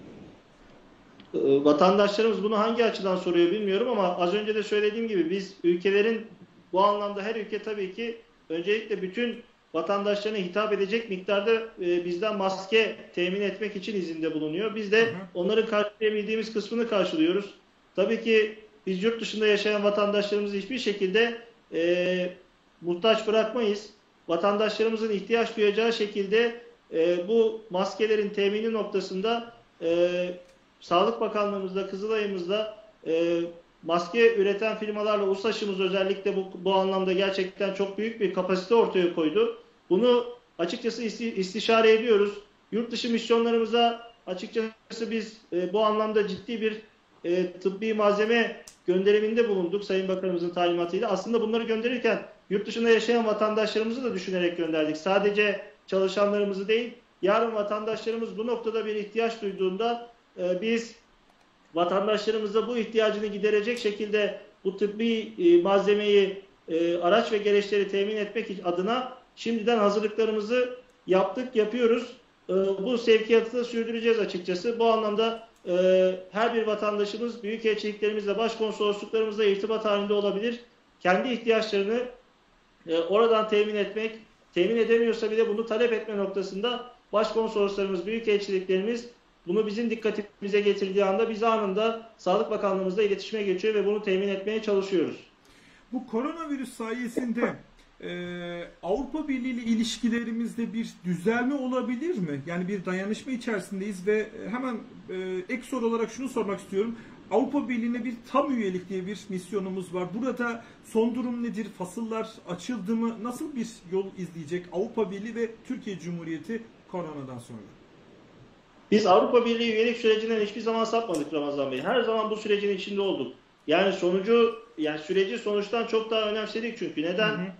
Vatandaşlarımız bunu hangi açıdan soruyor bilmiyorum ama az önce de söylediğim gibi biz ülkelerin bu anlamda her ülke tabii ki öncelikle bütün vatandaşlarına hitap edecek miktarda bizden maske temin etmek için izinde bulunuyor. Biz de onların karşılayabildiğimiz kısmını karşılıyoruz. Tabii ki biz yurt dışında yaşayan vatandaşlarımızı hiçbir şekilde muhtaç bırakmayız. Vatandaşlarımızın ihtiyaç duyacağı şekilde bu maskelerin temini noktasında Sağlık Bakanlığımızda, Kızılay'ımızda maske üreten firmalarla USAŞ'ımız özellikle bu anlamda gerçekten çok büyük bir kapasite ortaya koydu. Bunu açıkçası istişare ediyoruz. Yurt dışı misyonlarımıza açıkçası biz bu anlamda ciddi bir tıbbi malzeme gönderiminde bulunduk Sayın Bakanımızın talimatıyla. Aslında bunları gönderirken yurt dışında yaşayan vatandaşlarımızı da düşünerek gönderdik. Sadece çalışanlarımızı değil, yarın vatandaşlarımız bu noktada bir ihtiyaç duyduğunda biz vatandaşlarımıza bu ihtiyacını giderecek şekilde bu tıbbi malzemeyi, araç ve gereçleri temin etmek adına şimdiden hazırlıklarımızı yapıyoruz. Bu sevkiyatı da sürdüreceğiz açıkçası. Bu anlamda her bir vatandaşımız büyükelçiliklerimizle, başkonsolosluklarımızla irtibat halinde olabilir. Kendi ihtiyaçlarını oradan temin etmek, temin edemiyorsa bile bunu talep etme noktasında başkonsoloslarımız, büyükelçiliklerimiz bunu bizim dikkatimize getirdiği anda biz anında Sağlık Bakanlığımızla iletişime geçiyor ve bunu temin etmeye çalışıyoruz. Bu koronavirüs sayesinde Avrupa Birliği ile ilişkilerimizde bir düzelme olabilir mi? Yani bir dayanışma içerisindeyiz ve hemen ek soru olarak şunu sormak istiyorum. Avrupa Birliği'ne bir tam üyelik diye bir misyonumuz var. Burada son durum nedir? Fasıllar açıldı mı? Nasıl bir yol izleyecek Avrupa Birliği ve Türkiye Cumhuriyeti koronadan sonra? Biz Avrupa Birliği üyelik sürecinden hiçbir zaman sapmadık Ramazan Bey. Her zaman bu sürecin içinde olduk. Yani süreci sonuçtan çok daha önemsedik çünkü. Neden?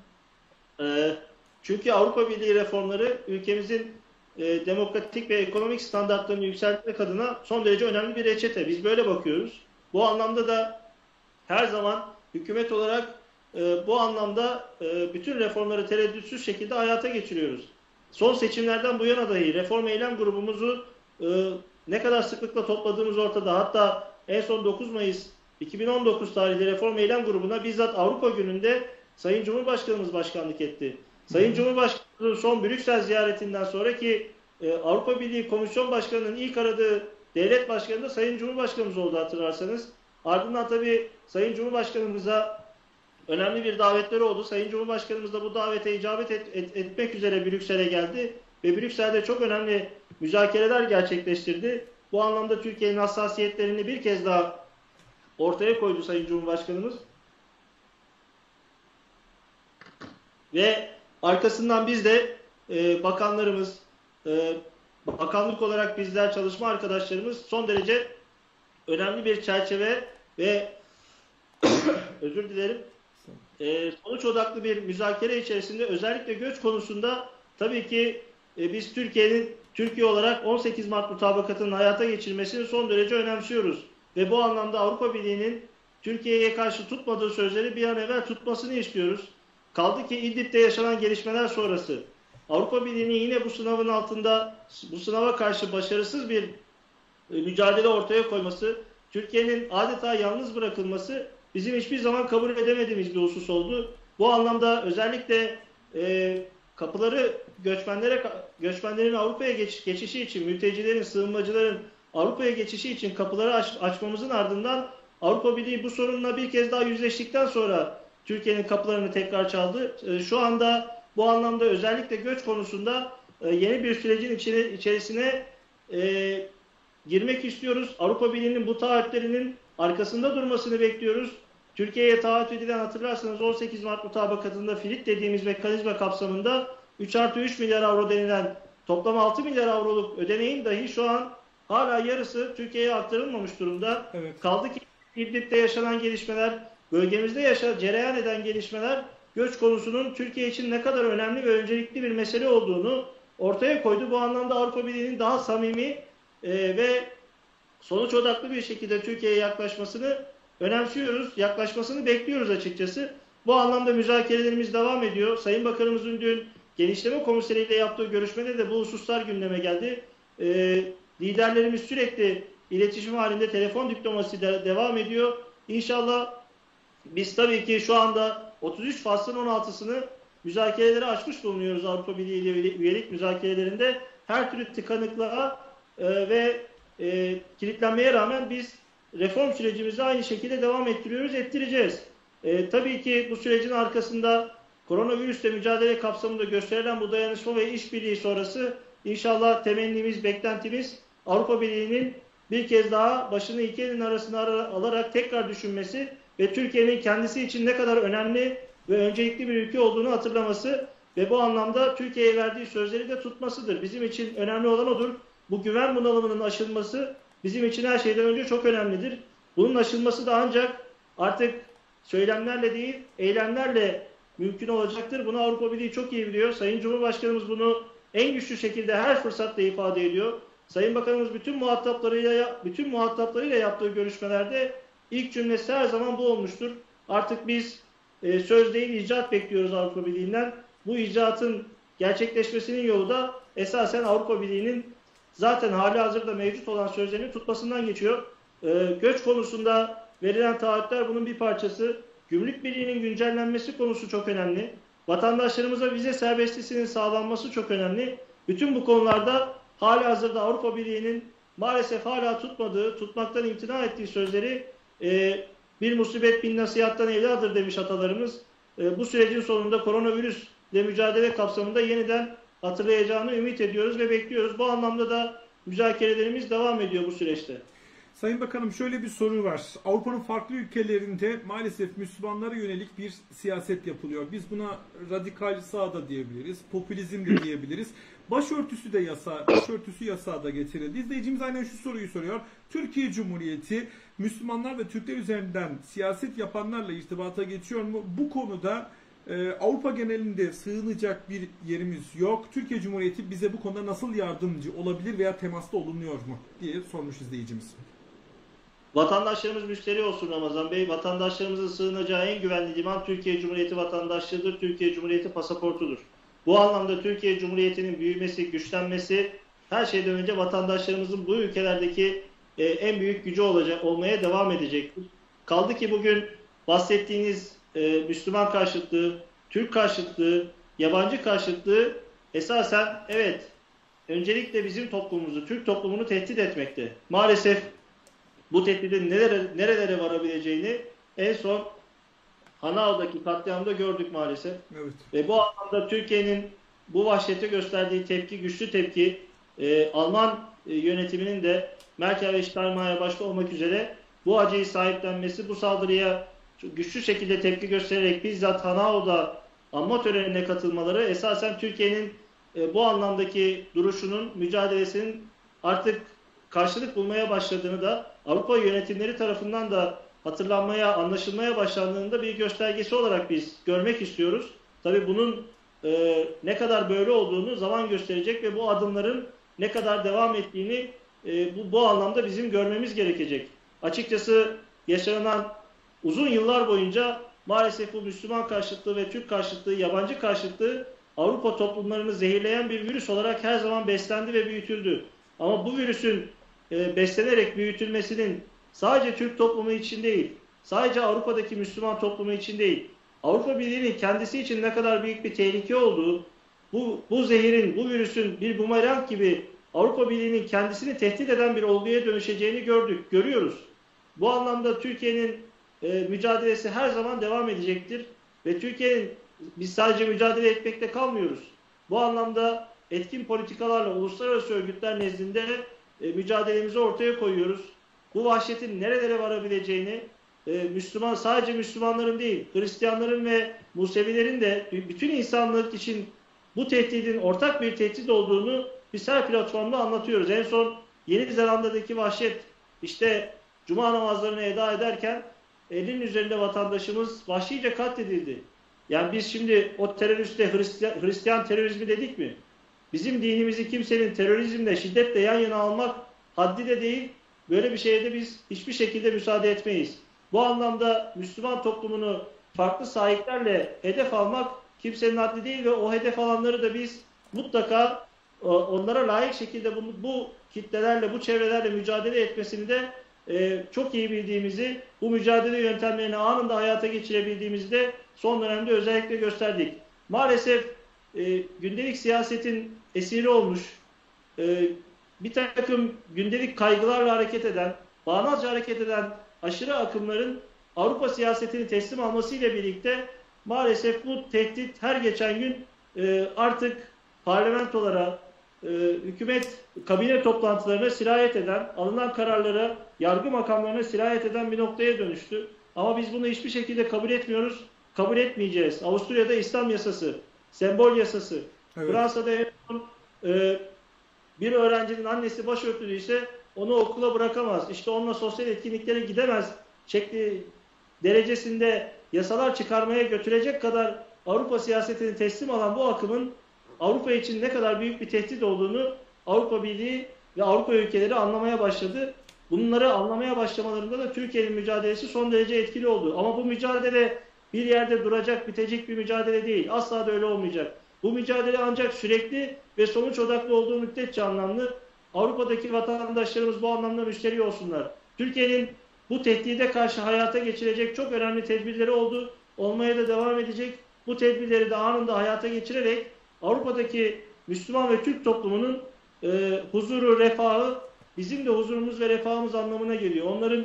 Çünkü Avrupa Birliği reformları ülkemizin demokratik ve ekonomik standartlarını yükseltmek adına son derece önemli bir reçete. Biz böyle bakıyoruz. Bu anlamda da her zaman hükümet olarak bu anlamda bütün reformları tereddütsüz şekilde hayata geçiriyoruz. Son seçimlerden bu yana dahi reform eylem grubumuzu ne kadar sıklıkla topladığımız ortada. Hatta en son 9 Mayıs 2019 tarihli reform eylem grubuna bizzat Avrupa gününde Sayın Cumhurbaşkanımız başkanlık etti. Sayın Cumhurbaşkanımızın son Brüksel ziyaretinden sonraki Avrupa Birliği Komisyon Başkanı'nın ilk aradığı devlet başkanı da Sayın Cumhurbaşkanımız oldu hatırlarsanız. Ardından tabii Sayın Cumhurbaşkanımıza önemli bir davetleri oldu. Sayın Cumhurbaşkanımız da bu davete icabet etmek üzere Brüksel'e geldi ve Brüksel'de çok önemli müzakereler gerçekleştirdi. Bu anlamda Türkiye'nin hassasiyetlerini bir kez daha ortaya koydu Sayın Cumhurbaşkanımız. Ve arkasından biz de bakanlarımız, bakanlık olarak bizler, çalışma arkadaşlarımız son derece önemli bir çerçeve ve özür dilerim, sonuç odaklı bir müzakere içerisinde özellikle göç konusunda tabii ki biz Türkiye olarak 18 Mart mutabakatının hayata geçirmesini son derece önemsiyoruz. Ve bu anlamda Avrupa Birliği'nin Türkiye'ye karşı tutmadığı sözleri bir an evvel tutmasını istiyoruz. Kaldı ki İdlib'de yaşanan gelişmeler sonrası Avrupa Birliği'nin yine bu sınavın altında, bu sınava karşı başarısız bir mücadele ortaya koyması, Türkiye'nin adeta yalnız bırakılması bizim hiçbir zaman kabul edemediğimiz bir husus oldu. Bu anlamda özellikle kapıları göçmenlerin Avrupa'ya geçişi için, mültecilerin, sığınmacıların Avrupa'ya geçişi için kapıları açmamızın ardından Avrupa Birliği bu sorunla bir kez daha yüzleştikten sonra Türkiye'nin kapılarını tekrar çaldı. Şu anda bu anlamda özellikle göç konusunda yeni bir sürecin içerisine girmek istiyoruz. Avrupa Birliği'nin bu taahhütlerinin arkasında durmasını bekliyoruz. Türkiye'ye taahhüt edilen, hatırlarsanız 18 Mart mutabakatında Filit dediğimiz mekanizma kapsamında 3+3 milyar avro denilen toplam 6 milyar avroluk ödeneğin dahi şu an hala yarısı Türkiye'ye aktarılmamış durumda. Evet. Kaldı ki İdlib'de yaşanan gelişmeler, bölgemizde cereyan eden gelişmeler göç konusunun Türkiye için ne kadar önemli ve öncelikli bir mesele olduğunu ortaya koydu. Bu anlamda Avrupa Birliği'nin daha samimi ve sonuç odaklı bir şekilde Türkiye'ye yaklaşmasını önemsiyoruz. Yaklaşmasını bekliyoruz açıkçası. Bu anlamda müzakerelerimiz devam ediyor. Sayın Bakanımızın dün Genişleme Komiseri ile yaptığı görüşmede de bu hususlar gündeme geldi. Liderlerimiz sürekli iletişim halinde, telefon diplomasisi de devam ediyor. İnşallah biz tabii ki şu anda 33 faslın 16'sını müzakerelere açmış bulunuyoruz Avrupa Birliği ile üyelik müzakerelerinde. Her türlü tıkanıklığa ve kilitlenmeye rağmen biz reform sürecimizi aynı şekilde devam ettireceğiz. Tabii ki bu sürecin arkasında koronavirüsle mücadele kapsamında gösterilen bu dayanışma ve işbirliği sonrası inşallah temennimiz, beklentimiz Avrupa Birliği'nin bir kez daha başını iki elin arasına alarak tekrar düşünmesi ve Türkiye'nin kendisi için ne kadar önemli ve öncelikli bir ülke olduğunu hatırlaması ve bu anlamda Türkiye'ye verdiği sözleri de tutmasıdır. Bizim için önemli olan odur. Bu güven bunalımının aşılması bizim için her şeyden önce çok önemlidir. Bunun aşılması da ancak artık söylemlerle değil, eylemlerle mümkün olacaktır. Bunu Avrupa Birliği çok iyi biliyor. Sayın Cumhurbaşkanımız bunu en güçlü şekilde her fırsatta ifade ediyor. Sayın Bakanımız bütün muhataplarıyla yaptığı görüşmelerde ilk cümlesi her zaman bu olmuştur. Artık biz söz değil icraat bekliyoruz Avrupa Birliği'nden. Bu icraatın gerçekleşmesinin yolu da esasen Avrupa Birliği'nin zaten hali hazırda mevcut olan sözlerini tutmasından geçiyor. Göç konusunda verilen taahhütler bunun bir parçası. Gümrük Birliği'nin güncellenmesi konusu çok önemli. Vatandaşlarımıza vize serbestliğinin sağlanması çok önemli. Bütün bu konularda hali hazırda Avrupa Birliği'nin maalesef hala tutmaktan imtina ettiği sözleri bir musibet bin nasihattan evladır demiş atalarımız. Bu sürecin sonunda koronavirüsle mücadele kapsamında yeniden hatırlayacağını ümit ediyoruz ve bekliyoruz. Bu anlamda da müzakerelerimiz devam ediyor bu süreçte. Sayın Bakanım, şöyle bir soru var. Avrupa'nın farklı ülkelerinde maalesef Müslümanlara yönelik bir siyaset yapılıyor. Biz buna radikal sağ da diyebiliriz, popülizm de diyebiliriz. Başörtüsü yasağı da getirildi. İzleyicimiz aynen şu soruyu soruyor. Türkiye Cumhuriyeti Müslümanlar ve Türkler üzerinden siyaset yapanlarla irtibata geçiyor mu? Bu konuda Avrupa genelinde sığınacak bir yerimiz yok. Türkiye Cumhuriyeti bize bu konuda nasıl yardımcı olabilir veya temasta olunuyor mu diye sormuş izleyicimiz. Vatandaşlarımız müşteri olsun Ramazan Bey. Vatandaşlarımızın sığınacağı en güvenli liman Türkiye Cumhuriyeti vatandaşlığıdır. Türkiye Cumhuriyeti pasaportudur. Bu anlamda Türkiye Cumhuriyeti'nin büyümesi, güçlenmesi her şeyden önce vatandaşlarımızın bu ülkelerdeki en büyük gücü olmaya devam edecektir. Kaldı ki bugün bahsettiğiniz Müslüman karşıtlığı, Türk karşıtlığı, yabancı karşıtlığı esasen evet öncelikle bizim toplumumuzu, Türk toplumunu tehdit etmekte. Maalesef bu tehditin nerelere varabileceğini en son Hanao'daki katliamda gördük maalesef. Evet. Ve bu anlamda Türkiye'nin bu vahşete gösterdiği tepki, güçlü tepki, Alman yönetiminin de Merkel ve Steinmeier başta olmak üzere bu acıyı sahiplenmesi, bu saldırıya güçlü şekilde tepki göstererek bizzat Hanao'da anma törenine katılmaları esasen Türkiye'nin bu anlamdaki duruşunun, mücadelesinin artık karşılık bulmaya başladığını da Avrupa yönetimleri tarafından da hatırlanmaya, anlaşılmaya başlandığını da bir göstergesi olarak biz görmek istiyoruz. Tabii bunun ne kadar böyle olduğunu zaman gösterecek ve bu adımların ne kadar devam ettiğini bu anlamda bizim görmemiz gerekecek. Açıkçası yaşanan uzun yıllar boyunca maalesef bu Müslüman karşıtlığı ve Türk karşıtlığı, yabancı karşıtlığı Avrupa toplumlarını zehirleyen bir virüs olarak her zaman beslendi ve büyütüldü. Ama bu virüsün beslenerek büyütülmesinin sadece Türk toplumu için değil, sadece Avrupa'daki Müslüman toplumu için değil, Avrupa Birliği'nin kendisi için ne kadar büyük bir tehlike olduğu, bu zehirin, bu virüsün bir bumerang gibi Avrupa Birliği'nin kendisini tehdit eden bir olguya dönüşeceğini görüyoruz. Bu anlamda Türkiye'nin mücadelesi her zaman devam edecektir. Ve Türkiye'nin biz sadece mücadele etmekte kalmıyoruz. Bu anlamda etkin politikalarla uluslararası örgütler nezdinde mücadelemizi ortaya koyuyoruz. Bu vahşetin nerelere varabileceğini sadece Müslümanların değil, Hristiyanların ve Musevilerin de bütün insanlık için bu tehdidin ortak bir tehdit olduğunu biz her platformda anlatıyoruz. En son Yeni Zelanda'daki vahşet, işte Cuma namazlarını eda ederken 50'nin üzerinde vatandaşımız vahşice katledildi. Yani biz şimdi o teröriste Hristiyan terörizmi dedik mi? Bizim dinimizi kimsenin terörizmle, şiddetle yan yana almak haddi de değil. Böyle bir şeye de biz hiçbir şekilde müsaade etmeyiz. Bu anlamda Müslüman toplumunu farklı sahiplerle hedef almak kimsenin haddi değil ve o hedef alanları da biz mutlaka onlara layık şekilde bu kitlelerle, bu çevrelerle mücadele etmesini de çok iyi bildiğimizi, bu mücadele yöntemlerini anında hayata geçirebildiğimizi de son dönemde özellikle gösterdik. Maalesef gündelik siyasetin esiri olmuş, bir takım gündelik kaygılarla hareket eden, bağnazca hareket eden aşırı akımların Avrupa siyasetini teslim almasıyla birlikte maalesef bu tehdit her geçen gün artık parlamentolara, hükümet kabine toplantılarına sirayet eden, alınan kararlara, yargı makamlarına sirayet eden bir noktaya dönüştü. Ama biz bunu hiçbir şekilde kabul etmiyoruz, kabul etmeyeceğiz. Avusturya'da İslam yasası, sembol yasası, evet. Fransa'da bir öğrencinin annesi başörtülüyse onu okula bırakamaz, İşte onunla sosyal etkinliklere gidemez şekli derecesinde yasalar çıkarmaya götürecek kadar Avrupa siyasetini teslim alan bu akımın Avrupa için ne kadar büyük bir tehdit olduğunu Avrupa Birliği ve Avrupa ülkeleri anlamaya başladı. Bunları anlamaya başlamalarında da Türkiye'nin mücadelesi son derece etkili oldu. Ama bu mücadele bir yerde duracak, bitecek bir mücadele değil. Asla da öyle olmayacak. Bu mücadele ancak sürekli ve sonuç odaklı olduğu müddetçe anlamlı. Avrupa'daki vatandaşlarımız bu anlamda müşteri olsunlar. Türkiye'nin bu tehdide karşı hayata geçirecek çok önemli tedbirleri oldu. Olmaya da devam edecek. Bu tedbirleri de anında hayata geçirerek Avrupa'daki Müslüman ve Türk toplumunun huzuru, refahı bizim de huzurumuz ve refahımız anlamına geliyor. Onların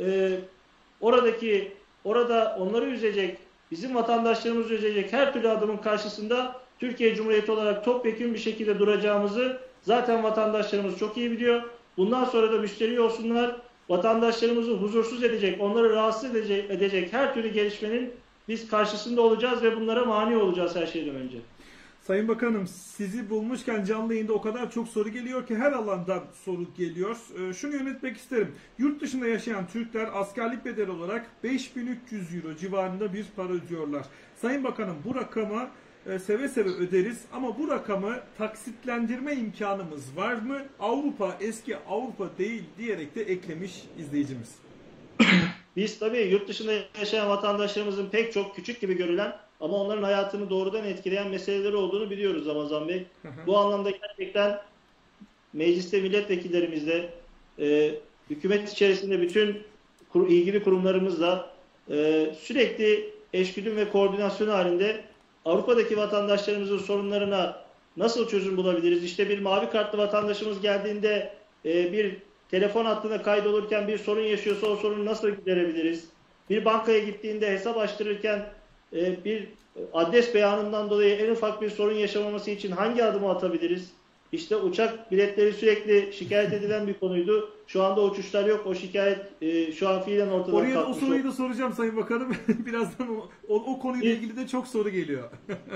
orada onları üzecek, bizim vatandaşlarımızı üzecek her türlü adımın karşısında Türkiye Cumhuriyeti olarak topyekün bir şekilde duracağımızı zaten vatandaşlarımız çok iyi biliyor. Bundan sonra da müşteri olsunlar. Vatandaşlarımızı huzursuz edecek, onları rahatsız edecek her türlü gelişmenin biz karşısında olacağız ve bunlara mani olacağız her şeyden önce. Sayın Bakanım, sizi bulmuşken canlı yayında o kadar çok soru geliyor ki her alandan soru geliyor. Şunu yönetmek isterim. Yurt dışında yaşayan Türkler askerlik bedeli olarak 5.300 euro civarında bir para ödüyorlar. Sayın Bakanım, bu rakamı seve seve öderiz ama bu rakamı taksitlendirme imkanımız var mı? Avrupa eski Avrupa değil diyerek de eklemiş izleyicimiz. Biz tabii yurt dışında yaşayan vatandaşlarımızın pek çok küçük gibi görülen ama onların hayatını doğrudan etkileyen meseleleri olduğunu biliyoruz Ramazan Bey. Bu anlamda gerçekten mecliste milletvekillerimizle, hükümet içerisinde bütün ilgili kurumlarımızla sürekli eşgüdüm ve koordinasyon halinde Avrupa'daki vatandaşlarımızın sorunlarına nasıl çözüm bulabiliriz? İşte bir mavi kartlı vatandaşımız geldiğinde bir telefon hattına kaydolurken bir sorun yaşıyorsa o sorunu nasıl giderebiliriz? Bir bankaya gittiğinde hesap açtırırken bir adres beyanından dolayı en ufak bir sorun yaşamaması için hangi adımı atabiliriz? İşte uçak biletleri sürekli şikayet edilen bir konuydu. Şu anda uçuşlar yok. O şikayet şu an fiilen ortadan Oraya da o kalkmış. soruyu da soracağım Sayın Bakanım. Birazdan o konuyla ilgili de çok soru geliyor.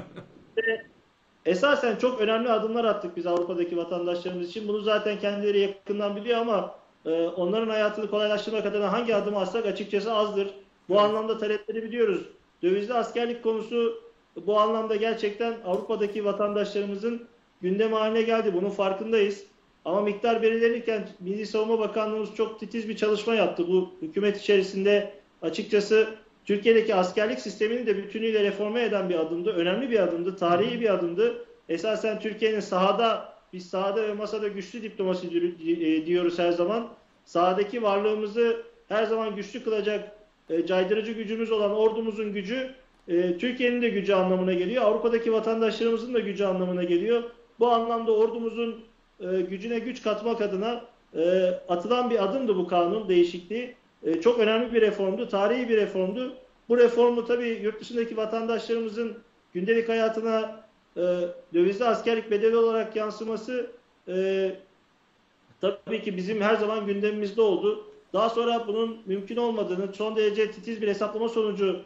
Esasen çok önemli adımlar attık biz Avrupa'daki vatandaşlarımız için. Bunu zaten kendileri yakından biliyor ama onların hayatını kolaylaştırmak adına hangi adımı atsak açıkçası azdır. Bu anlamda talepleri biliyoruz. Dövizli askerlik konusu bu anlamda gerçekten Avrupa'daki vatandaşlarımızın gündemi haline geldi. Bunun farkındayız. Ama miktar belirlenirken Milli Savunma Bakanlığımız çok titiz bir çalışma yaptı. Bu hükümet içerisinde açıkçası Türkiye'deki askerlik sistemini de bütünüyle reforme eden bir adımdı. Önemli bir adımdı. Tarihi bir adımdı. Esasen Türkiye'nin biz sahada ve masada güçlü diplomasi diyoruz her zaman. Sahadaki varlığımızı her zaman güçlü kılacak caydırıcı gücümüz olan ordumuzun gücü Türkiye'nin de gücü anlamına geliyor. Avrupa'daki vatandaşlarımızın da gücü anlamına geliyor. Bu anlamda ordumuzun gücüne güç katmak adına atılan bir adımdı bu kanun değişikliği. Çok önemli bir reformdu, tarihi bir reformdu. Bu reformu tabii yurt dışındaki vatandaşlarımızın gündelik hayatına dövizli askerlik bedeli olarak yansıması tabii ki bizim her zaman gündemimizde oldu. Daha sonra bunun mümkün olmadığını, son derece titiz bir hesaplama sonucu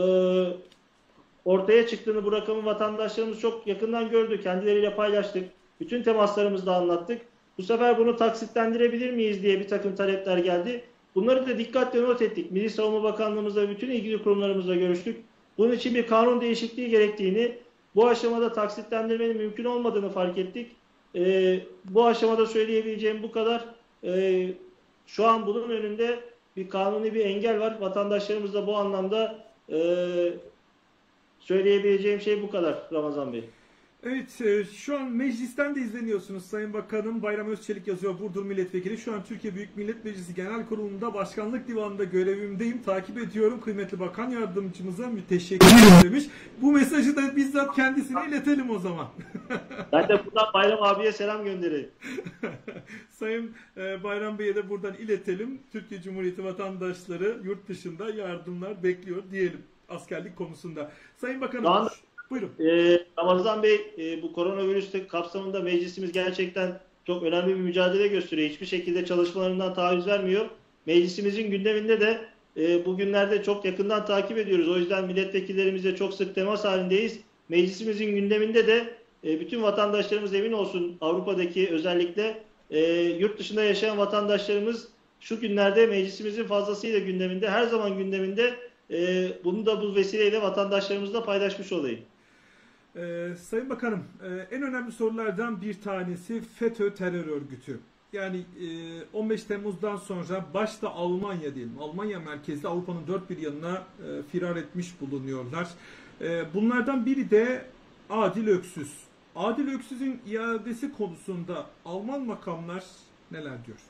ortaya çıktığını bu rakamın vatandaşlarımız çok yakından gördü. Kendileriyle paylaştık. Bütün temaslarımızda anlattık. Bu sefer bunu taksitlendirebilir miyiz diye bir takım talepler geldi. Bunları da dikkatle not ettik. Milli Savunma Bakanlığımızla bütün ilgili kurumlarımızla görüştük. Bunun için bir kanun değişikliği gerektiğini, bu aşamada taksitlendirmenin mümkün olmadığını fark ettik. Bu aşamada söyleyebileceğim bu kadar. Şu an bunun önünde bir kanuni bir engel var. Vatandaşlarımız da bu anlamda söyleyebileceğim şey bu kadar Ramazan Bey. Evet, şu an meclisten de izleniyorsunuz Sayın Bakanım. Bayram Özçelik yazıyor, Burdur Milletvekili. Şu an Türkiye Büyük Millet Meclisi Genel Kurulu'nda Başkanlık Divanı'nda görevimdeyim. Takip ediyorum. Kıymetli Bakan Yardımcımıza teşekkür ederim demiş. Bu mesajı da bizzat kendisine iletelim o zaman. Ben de buradan Bayram abiye selam göndereyim. Sayın Bayram Bey'e de buradan iletelim. Türkiye Cumhuriyeti vatandaşları yurt dışında yardımlar bekliyor diyelim askerlik konusunda. Sayın Bakanım, buyurun. Ramazan Bey, bu koronavirüs kapsamında meclisimiz gerçekten çok önemli bir mücadele gösteriyor. Hiçbir şekilde çalışmalarından taviz vermiyor. Meclisimizin gündeminde de bugünlerde çok yakından takip ediyoruz. O yüzden milletvekillerimizle çok sık temas halindeyiz. Meclisimizin gündeminde de bütün vatandaşlarımız emin olsun, Avrupa'daki özellikle yurt dışında yaşayan vatandaşlarımız şu günlerde meclisimizin fazlasıyla gündeminde, her zaman gündeminde. Bunu da bu vesileyle vatandaşlarımızla paylaşmış olayım. Sayın Bakanım, en önemli sorulardan bir tanesi FETÖ terör örgütü. Yani 15 Temmuz'dan sonra başta Almanya diyelim, Almanya merkezli Avrupa'nın dört bir yanına firar etmiş bulunuyorlar. Bunlardan biri de Adil Öksüz. Adil Öksüz'ün iadesi konusunda Alman makamlar neler diyor?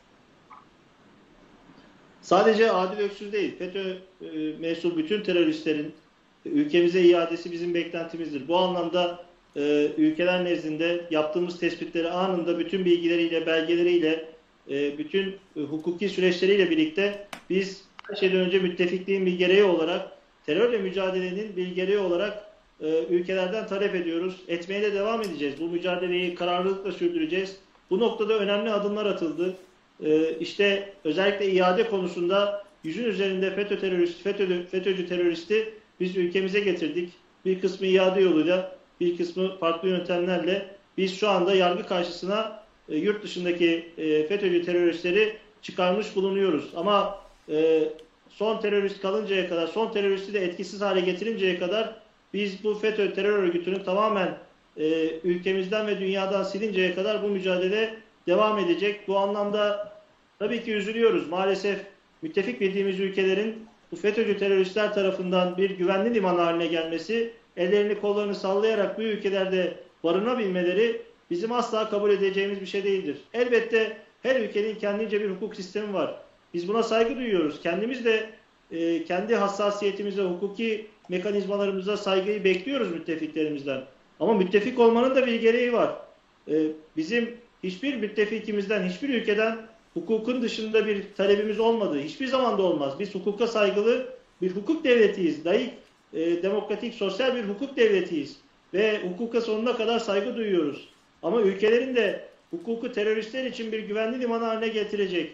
Sadece Adil Öksüz değil, FETÖ mensup bütün teröristlerin ülkemize iadesi bizim beklentimizdir. Bu anlamda ülkeler nezdinde yaptığımız tespitleri anında bütün bilgileriyle, belgeleriyle, bütün hukuki süreçleriyle birlikte biz her şeyden önce müttefikliğin bir gereği olarak, terörle mücadelenin bir gereği olarak ülkelerden talep ediyoruz. Etmeye de devam edeceğiz. Bu mücadeleyi kararlılıkla sürdüreceğiz. Bu noktada önemli adımlar atıldı. İşte özellikle iade konusunda 100'ün üzerinde FETÖ'cü teröristi biz ülkemize getirdik. Bir kısmı iade yoluyla, bir kısmı farklı yöntemlerle biz şu anda yargı karşısına yurt dışındaki FETÖ'cü teröristleri çıkarmış bulunuyoruz. Ama son terörist kalıncaya kadar, son teröristi de etkisiz hale getirinceye kadar biz bu FETÖ terör örgütünü tamamen ülkemizden ve dünyadan silinceye kadar bu mücadele devam edecek. Bu anlamda tabii ki üzülüyoruz. Maalesef müttefik bildiğimiz ülkelerin bu FETÖ'cü teröristler tarafından bir güvenli liman haline gelmesi, ellerini kollarını sallayarak bu ülkelerde barınabilmeleri bizim asla kabul edeceğimiz bir şey değildir. Elbette her ülkenin kendince bir hukuk sistemi var. Biz buna saygı duyuyoruz. Kendimiz de kendi hassasiyetimize, hukuki mekanizmalarımıza saygıyı bekliyoruz müttefiklerimizden. Ama müttefik olmanın da bir gereği var. Bizim hiçbir müttefikimizden, hiçbir ülkeden hukukun dışında bir talebimiz olmadı. Hiçbir zaman da olmaz. Biz hukuka saygılı bir hukuk devletiyiz. Layık, demokratik, sosyal bir hukuk devletiyiz. Ve hukuka sonuna kadar saygı duyuyoruz. Ama ülkelerin de hukuku teröristler için bir güvenli liman haline getirecek,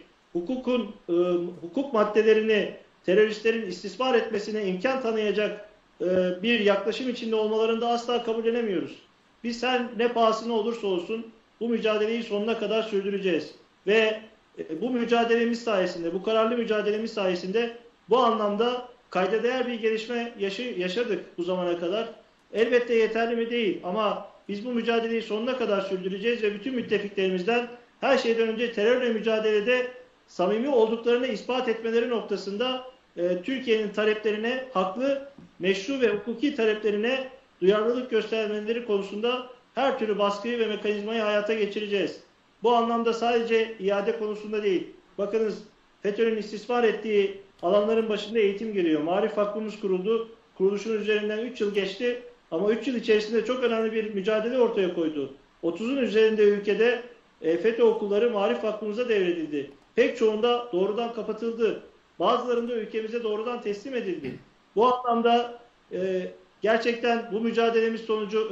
hukuk maddelerini teröristlerin istismar etmesine imkan tanıyacak bir yaklaşım içinde olmalarını da asla kabullenemiyoruz. Biz her ne pahasına olursa olsun bu mücadeleyi sonuna kadar sürdüreceğiz. Ve bu mücadelemiz sayesinde, bu kararlı mücadelemiz sayesinde bu anlamda kayda değer bir gelişme yaşadık bu zamana kadar. Elbette yeterli mi değil ama biz bu mücadeleyi sonuna kadar sürdüreceğiz ve bütün müttefiklerimizden her şeyden önce terörle mücadelede samimi olduklarını ispat etmeleri noktasında Türkiye'nin taleplerine, haklı, meşru ve hukuki taleplerine duyarlılık göstermeleri konusunda her türlü baskıyı ve mekanizmayı hayata geçireceğiz. Bu anlamda sadece iade konusunda değil. Bakınız, FETÖ'nün istismar ettiği alanların başında eğitim geliyor. Marif Vakfımız kuruldu. Kuruluşun üzerinden 3 yıl geçti ama 3 yıl içerisinde çok önemli bir mücadele ortaya koydu. 30'un üzerinde ülkede FETÖ okulları Marif Vakfımıza devredildi. Pek çoğunda doğrudan kapatıldı. Bazılarında ülkemize doğrudan teslim edildi. Bu anlamda gerçekten bu mücadelemiz sonucu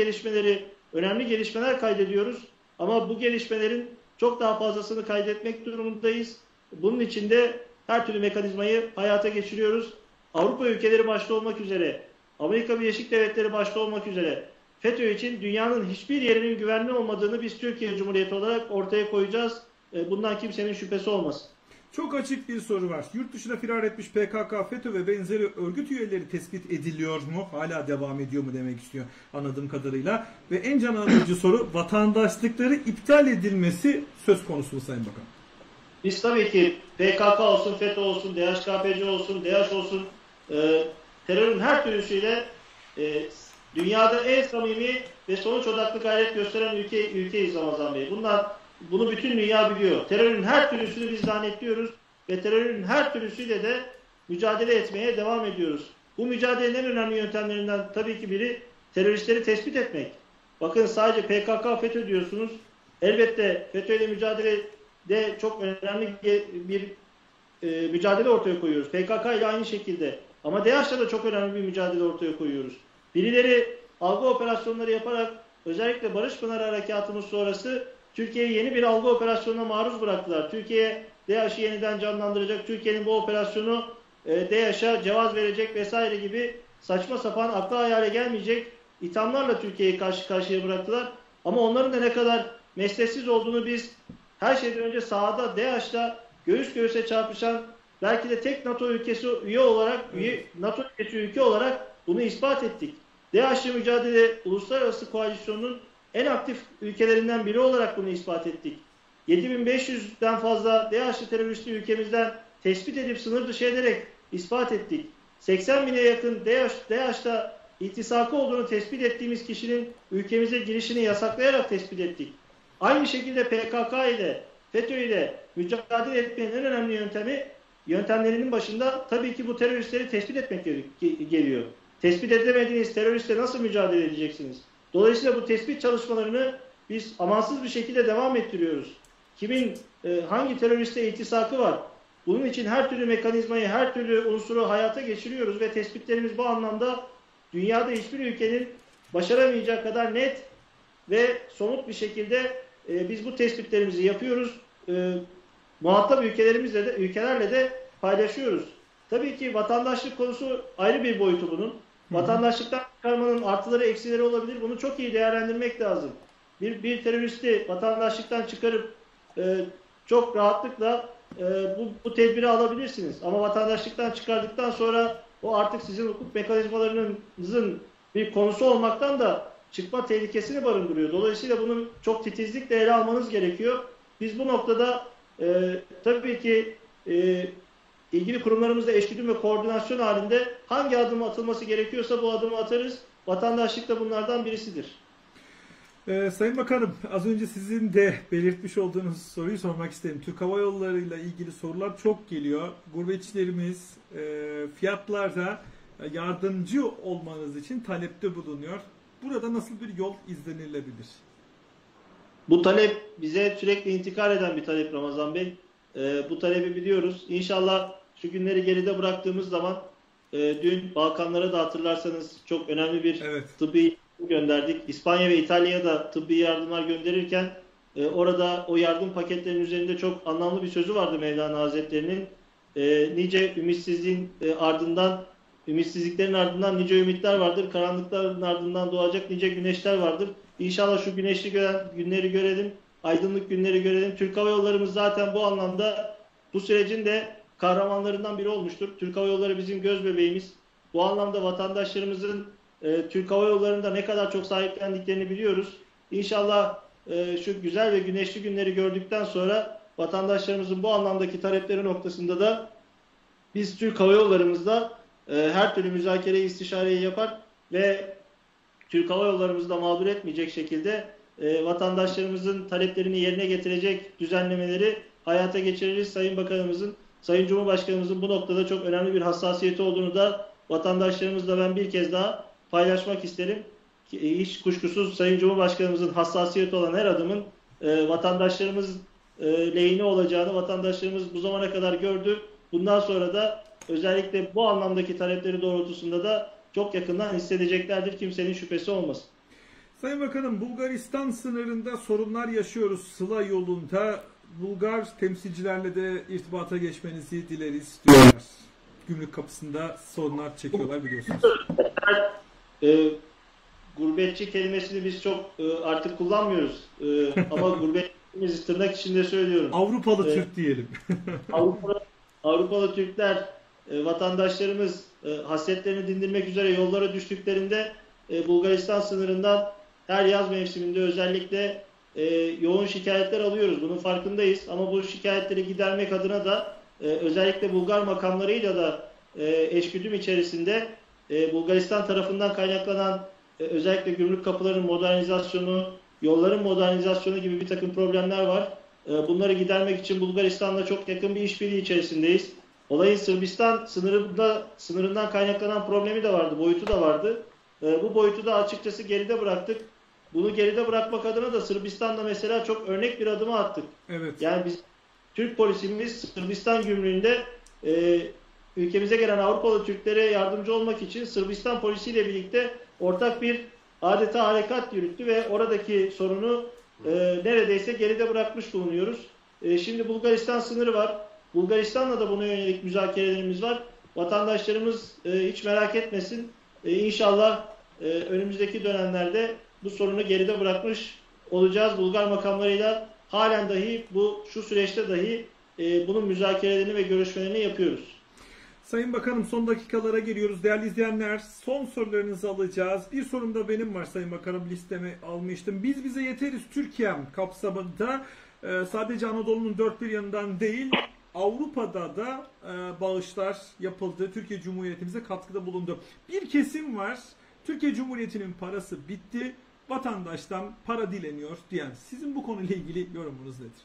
önemli gelişmeler kaydediyoruz. Ama bu gelişmelerin çok daha fazlasını kaydetmek durumundayız. Bunun için de her türlü mekanizmayı hayata geçiriyoruz. Avrupa ülkeleri başta olmak üzere, Amerika Birleşik Devletleri başta olmak üzere FETÖ için dünyanın hiçbir yerinin güvenli olmadığını biz Türkiye Cumhuriyeti olarak ortaya koyacağız. Bundan kimsenin şüphesi olmasın. Çok açık bir soru var. Yurt dışına firar etmiş PKK, FETÖ ve benzeri örgüt üyeleri tespit ediliyor mu? Hala devam ediyor mu demek istiyor anladığım kadarıyla. Ve en can alıcı soru, vatandaşlıkları iptal edilmesi söz konusu mu Sayın Bakan? Biz tabii ki PKK olsun, FETÖ olsun, DHKPC olsun, DAEŞ olsun, terörün her türlüsüyle dünyada en samimi ve sonuç odaklı gayret gösteren ülkeyiz Ramazan Bey. Bunu bütün dünya biliyor. Terörün her türlüsünü biz lanetliyoruz ve terörün her türlüsüyle de mücadele etmeye devam ediyoruz. Bu mücadelenin en önemli yöntemlerinden tabii ki biri teröristleri tespit etmek. Bakın sadece PKK, FETÖ diyorsunuz. Elbette FETÖ ile mücadelede çok önemli bir mücadele ortaya koyuyoruz. PKK ile aynı şekilde. Ama DAEŞ'le de çok önemli bir mücadele ortaya koyuyoruz. Birileri algı operasyonları yaparak özellikle Barış Pınarı Harekatımız sonrası Türkiye'yi yeni bir algı operasyonuna maruz bıraktılar. Türkiye DAEŞ'i yeniden canlandıracak, Türkiye'nin bu operasyonu DAEŞ'e cevaz verecek vesaire gibi saçma sapan, akla hayale gelmeyecek ithamlarla Türkiye'yi karşı karşıya bıraktılar. Ama onların da ne kadar mesleksiz olduğunu biz her şeyden önce sahada DAEŞ'la göğüs göğüse çarpışan belki de tek NATO ülkesi NATO ülke olarak bunu ispat ettik. DAEŞ'le mücadele uluslararası koalisyonun en aktif ülkelerinden biri olarak bunu ispat ettik. 7500'den fazla DAEŞ'li teröristi ülkemizden tespit edip sınır dışı ederek ispat ettik. 80 bine yakın DAEŞ'ta iltisakı olduğunu tespit ettiğimiz kişinin ülkemize girişini yasaklayarak tespit ettik. Aynı şekilde PKK ile FETÖ ile mücadele etmenin en önemli yöntemlerinin başında tabii ki bu teröristleri tespit etmek geliyor. Tespit edemediğiniz teröristle nasıl mücadele edeceksiniz? Dolayısıyla bu tespit çalışmalarını biz amansız bir şekilde devam ettiriyoruz. Hangi teröriste iltisakı var? Bunun için her türlü mekanizmayı, her türlü unsuru hayata geçiriyoruz ve tespitlerimiz bu anlamda dünyada hiçbir ülkenin başaramayacağı kadar net ve somut bir şekilde biz bu tespitlerimizi yapıyoruz. Muhatap ülkelerle de paylaşıyoruz. Tabii ki vatandaşlık konusu ayrı bir boyutu bunun. Vatandaşlıktan çıkarmanın artıları eksileri olabilir. Bunu çok iyi değerlendirmek lazım. Bir teröristi vatandaşlıktan çıkarıp çok rahatlıkla bu tedbiri alabilirsiniz. Ama vatandaşlıktan çıkardıktan sonra o artık sizin hukuk mekanizmalarınızın bir konusu olmaktan da çıkma tehlikesini barındırıyor. Dolayısıyla bunu çok titizlikle ele almanız gerekiyor. Biz bu noktada tabii ki ilgili kurumlarımızla eşgüdüm ve koordinasyon halinde hangi adım atılması gerekiyorsa bu adımı atarız. Vatandaşlık da bunlardan birisidir. Sayın Bakanım, az önce sizin de belirtmiş olduğunuz soruyu sormak isterim. Türk Hava Yolları ile ilgili sorular çok geliyor. Gurbetçilerimiz fiyatlarda yardımcı olmanız için talepte bulunuyor. Burada nasıl bir yol izlenilebilir? Bu talep bize sürekli intikal eden bir talep Ramazan Bey. Bu talebi biliyoruz. İnşallah şu günleri geride bıraktığımız zaman dün Balkanlara da hatırlarsanız çok önemli bir tıbbi gönderdik. İspanya ve İtalya'ya da tıbbi yardımlar gönderirken orada o yardım paketlerinin üzerinde çok anlamlı bir sözü vardı Mevlana Hazretleri'nin. Nice ümitsizliklerin ardından nice ümitler vardır. Karanlıkların ardından doğacak nice güneşler vardır. İnşallah şu güneşli günleri görelim, aydınlık günleri görelim. Türk Hava Yollarımız zaten bu anlamda bu sürecin de kahramanlarından biri olmuştur. Türk Hava Yolları bizim göz bebeğimiz. Bu anlamda vatandaşlarımızın Türk Hava Yolları'nda ne kadar çok sahiplendiklerini biliyoruz. İnşallah şu güzel ve güneşli günleri gördükten sonra vatandaşlarımızın bu anlamdaki talepleri noktasında da biz Türk Hava Yollarımızda her türlü müzakereyi, istişareyi yapar ve Türk Hava Yollarımızı da mağdur etmeyecek şekilde vatandaşlarımızın taleplerini yerine getirecek düzenlemeleri hayata geçiririz. Sayın Bakanımızın, Sayın Cumhurbaşkanımızın bu noktada çok önemli bir hassasiyeti olduğunu da vatandaşlarımızla ben bir kez daha paylaşmak isterim. Hiç kuşkusuz Sayın Cumhurbaşkanımızın hassasiyeti olan her adımın vatandaşlarımız lehine olacağını vatandaşlarımız bu zamana kadar gördü. Bundan sonra da özellikle bu anlamdaki talepleri doğrultusunda da çok yakından hissedeceklerdir. Kimsenin şüphesi olmasın. Sayın Bakanım, Bulgaristan sınırında sorunlar yaşıyoruz. Sıla yolunda Bulgar temsilcilerle de irtibata geçmenizi dileriz diyorlar. Gümrük kapısında sorunlar çekiyorlar biliyorsunuz. Gurbetçi kelimesini biz çok artık kullanmıyoruz. Ama gurbetçimiz tırnak içinde söylüyorum. Avrupalı Türk diyelim. Avrupalı Türkler, vatandaşlarımız hasretlerini dindirmek üzere yollara düştüklerinde Bulgaristan sınırından her yaz mevsiminde özellikle yoğun şikayetler alıyoruz. Bunun farkındayız. Ama bu şikayetleri gidermek adına da özellikle Bulgar makamlarıyla da eşgüdüm içerisinde Bulgaristan tarafından kaynaklanan özellikle gümrük kapılarının modernizasyonu, yolların modernizasyonu gibi bir takım problemler var. Bunları gidermek için Bulgaristan'la çok yakın bir işbirliği içerisindeyiz. Olayın Sırbistan sınırından kaynaklanan problemi de vardı, boyutu da vardı. Bu boyutu da açıkçası geride bıraktık. Bunu geride bırakmak adına da Sırbistan'da mesela çok örnek bir adımı attık. Evet. Yani biz Türk polisimiz Sırbistan gümrüğünde ülkemize gelen Avrupalı Türklere yardımcı olmak için Sırbistan polisiyle birlikte ortak bir adeta harekat yürüttü ve oradaki sorunu neredeyse geride bırakmış bulunuyoruz. Şimdi Bulgaristan sınırı var. Bulgaristan'la da buna yönelik müzakerelerimiz var. Vatandaşlarımız hiç merak etmesin. İnşallah önümüzdeki dönemlerde bu sorunu geride bırakmış olacağız. Bulgar makamlarıyla halen dahi şu süreçte dahi bunun müzakerelerini ve görüşmelerini yapıyoruz. Sayın Bakanım, son dakikalara geliyoruz. Değerli izleyenler, son sorularınızı alacağız. Bir sorum da benim var Sayın Bakanım, listeme almıştım. Biz bize yeteriz Türkiye'm kapsamında sadece Anadolu'nun dört bir yanından değil, Avrupa'da da bağışlar yapıldı. Türkiye Cumhuriyetimize katkıda bulundu. Bir kesim var, Türkiye Cumhuriyeti'nin parası bitti, vatandaştan para dileniyor diyen. Sizin bu konuyla ilgili yorumunuz nedir?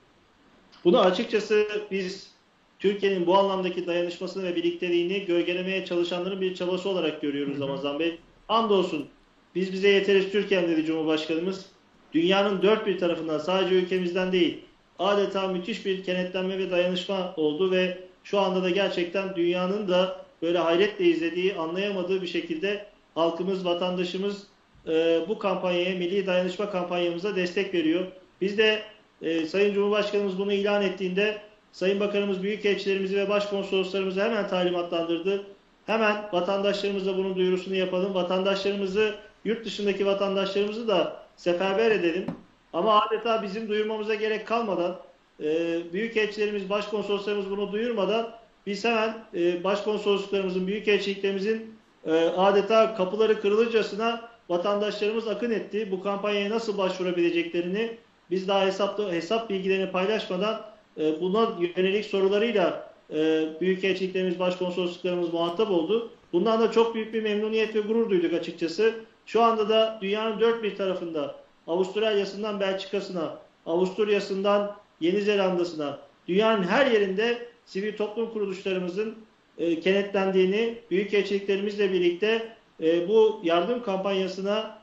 Bunu açıkçası biz Türkiye'nin bu anlamdaki dayanışmasını ve birlikteliğini gölgelemeye çalışanların bir çabası olarak görüyoruz Ramazan Bey. Hamdolsun biz bize yeteriz Türkiye'm dedi Cumhurbaşkanımız. Dünyanın dört bir tarafından, sadece ülkemizden değil, adeta müthiş bir kenetlenme ve dayanışma oldu ve şu anda da gerçekten dünyanın da böyle hayretle izlediği, anlayamadığı bir şekilde halkımız, vatandaşımız bu kampanyaya, milli dayanışma kampanyamıza destek veriyor. Biz de Sayın Cumhurbaşkanımız bunu ilan ettiğinde Sayın Bakanımız büyükelçilerimizi ve başkonsoloslarımızı hemen talimatlandırdı. Hemen vatandaşlarımıza bunun duyurusunu yapalım. Vatandaşlarımızı, yurt dışındaki vatandaşlarımızı da seferber edelim. Ama adeta bizim duyurmamıza gerek kalmadan, büyükelçilerimiz, başkonsoloslarımız bunu duyurmadan biz hemen başkonsolosluklarımızın, büyükelçiliklerimizin adeta kapıları kırılırcasına vatandaşlarımız akın etti. Bu kampanyaya nasıl başvurabileceklerini biz daha hesap bilgilerini paylaşmadan buna yönelik sorularıyla büyükelçiliklerimiz, başkonsolosluklarımız muhatap oldu. Bundan da çok büyük bir memnuniyet ve gurur duyduk açıkçası. Şu anda da dünyanın dört bir tarafında, Avustralya'sından Belçika'sına, Avusturya'sından Yeni Zelanda'sına, dünyanın her yerinde sivil toplum kuruluşlarımızın kenetlendiğini, büyükelçiliklerimizle birlikte bu yardım kampanyasına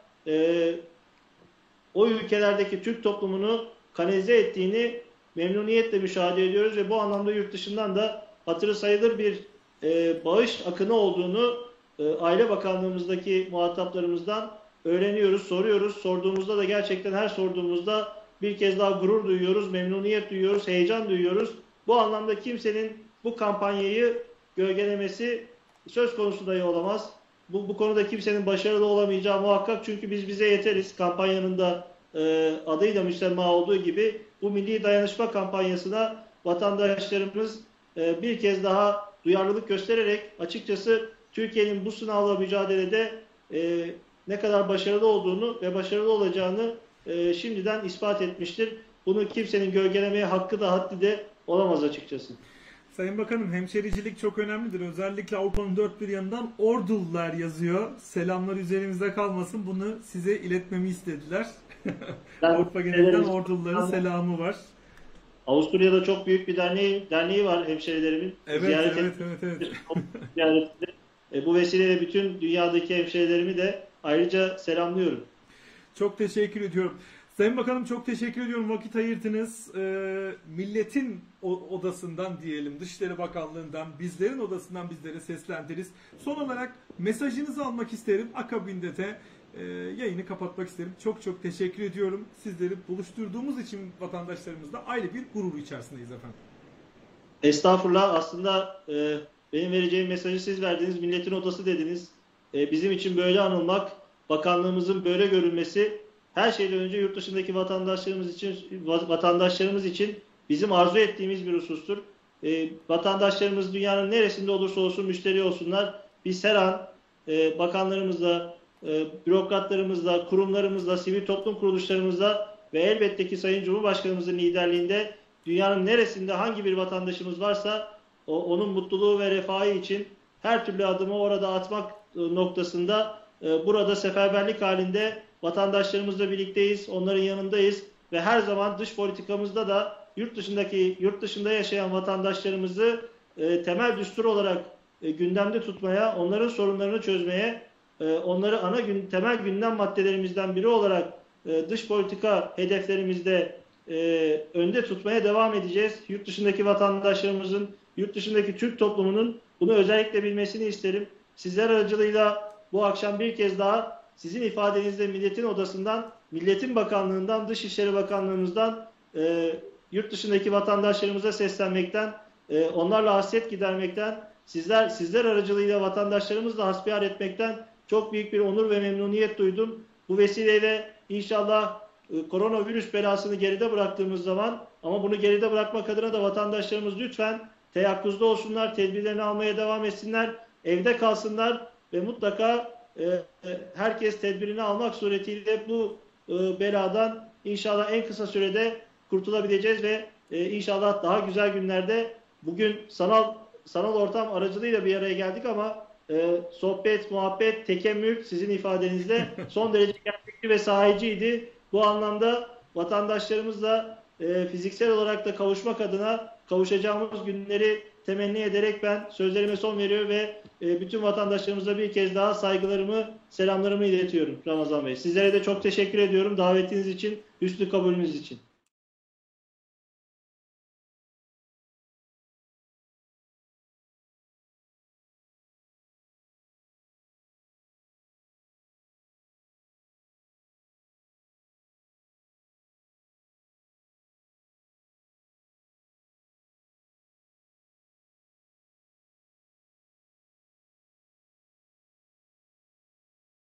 o ülkelerdeki Türk toplumunu kanalize ettiğini memnuniyetle müşahede ediyoruz ve bu anlamda yurt dışından da hatırı sayılır bir bağış akını olduğunu Aile Bakanlığımızdaki muhataplarımızdan öğreniyoruz, soruyoruz. Sorduğumuzda da gerçekten her sorduğumuzda bir kez daha gurur duyuyoruz, memnuniyet duyuyoruz, heyecan duyuyoruz. Bu anlamda kimsenin bu kampanyayı gölgelemesi söz konusu dahi olamaz. Bu konuda kimsenin başarılı olamayacağı muhakkak, çünkü biz bize yeteriz. Kampanyanın da adıyla müsemma olduğu gibi bu milli dayanışma kampanyasına vatandaşlarımız bir kez daha duyarlılık göstererek açıkçası Türkiye'nin bu sınavla mücadelede ne kadar başarılı olduğunu ve başarılı olacağını şimdiden ispat etmiştir. Bunu kimsenin gölgelemeye hakkı da haddi de olamaz açıkçası. Sayın Bakanım, hemşericilik çok önemlidir. Özellikle Avrupa'nın dört bir yanından Ordulular yazıyor. Selamlar üzerimizde kalmasın. Bunu size iletmemi istediler. Avrupa genelinden Orduluların selamı var. Avusturya'da çok büyük bir derneği var hemşerilerimin. Evet. Bu vesileyle bütün dünyadaki hemşerilerimi de ayrıca selamlıyorum. Çok teşekkür ediyorum. Sayın Bakanım, çok teşekkür ediyorum. Vakit ayırdınız. Milletin odasından diyelim, Dışişleri Bakanlığı'ndan, bizlerin odasından bizlere seslendiniz. Son olarak mesajınızı almak isterim. Akabinde de yayını kapatmak isterim. Çok çok teşekkür ediyorum. Sizleri buluşturduğumuz için vatandaşlarımızla ayrı bir gurur içerisindeyiz efendim. Estağfurullah. Aslında benim vereceğim mesajı siz verdiniz. Milletin odası dediniz. Bizim için böyle anılmak, bakanlığımızın böyle görünmesi her şeyden önce yurt dışındaki vatandaşlarımız için bizim arzu ettiğimiz bir husustur. Vatandaşlarımız dünyanın neresinde olursa olsun müşteri olsunlar. Biz her an bakanlarımızla, bürokratlarımızla, kurumlarımızla, sivil toplum kuruluşlarımızla ve elbette ki Sayın Cumhurbaşkanımızın liderliğinde dünyanın neresinde hangi bir vatandaşımız varsa onun mutluluğu ve refahı için her türlü adımı orada atmak noktasında burada seferberlik halinde vatandaşlarımızla birlikteyiz, onların yanındayız ve her zaman dış politikamızda da yurt dışında yaşayan vatandaşlarımızı temel düstur olarak gündemde tutmaya, onların sorunlarını çözmeye, onları temel gündem maddelerimizden biri olarak dış politika hedeflerimizde önde tutmaya devam edeceğiz. Yurt dışındaki vatandaşlarımızın, yurt dışındaki Türk toplumunun bunu özellikle bilmesini isterim. Sizler aracılığıyla bu akşam bir kez daha sizin ifadenizle milletin odasından, Milletin Bakanlığı'ndan, Dışişleri Bakanlığımızdan yurt dışındaki vatandaşlarımıza seslenmekten, onlarla hasret gidermekten, sizler aracılığıyla vatandaşlarımızla hasbihal etmekten çok büyük bir onur ve memnuniyet duydum. Bu vesileyle inşallah koronavirüs belasını geride bıraktığımız zaman, ama bunu geride bırakmak adına da vatandaşlarımız lütfen teyakkuzda olsunlar, tedbirlerini almaya devam etsinler, evde kalsınlar ve mutlaka herkes tedbirini almak suretiyle bu beladan inşallah en kısa sürede kurtulabileceğiz ve inşallah daha güzel günlerde bugün sanal ortam aracılığıyla bir araya geldik ama sohbet, muhabbet, tekemmül sizin ifadenizle son derece gerçekçi ve sahiciydi. Bu anlamda vatandaşlarımızla fiziksel olarak da kavuşmak adına kavuşacağımız günleri temenni ederek ben sözlerime son veriyor ve bütün vatandaşlarımıza bir kez daha saygılarımı, selamlarımı iletiyorum Ramazan Bey. Sizlere de çok teşekkür ediyorum davetiniz için, hüsnü kabulünüz için.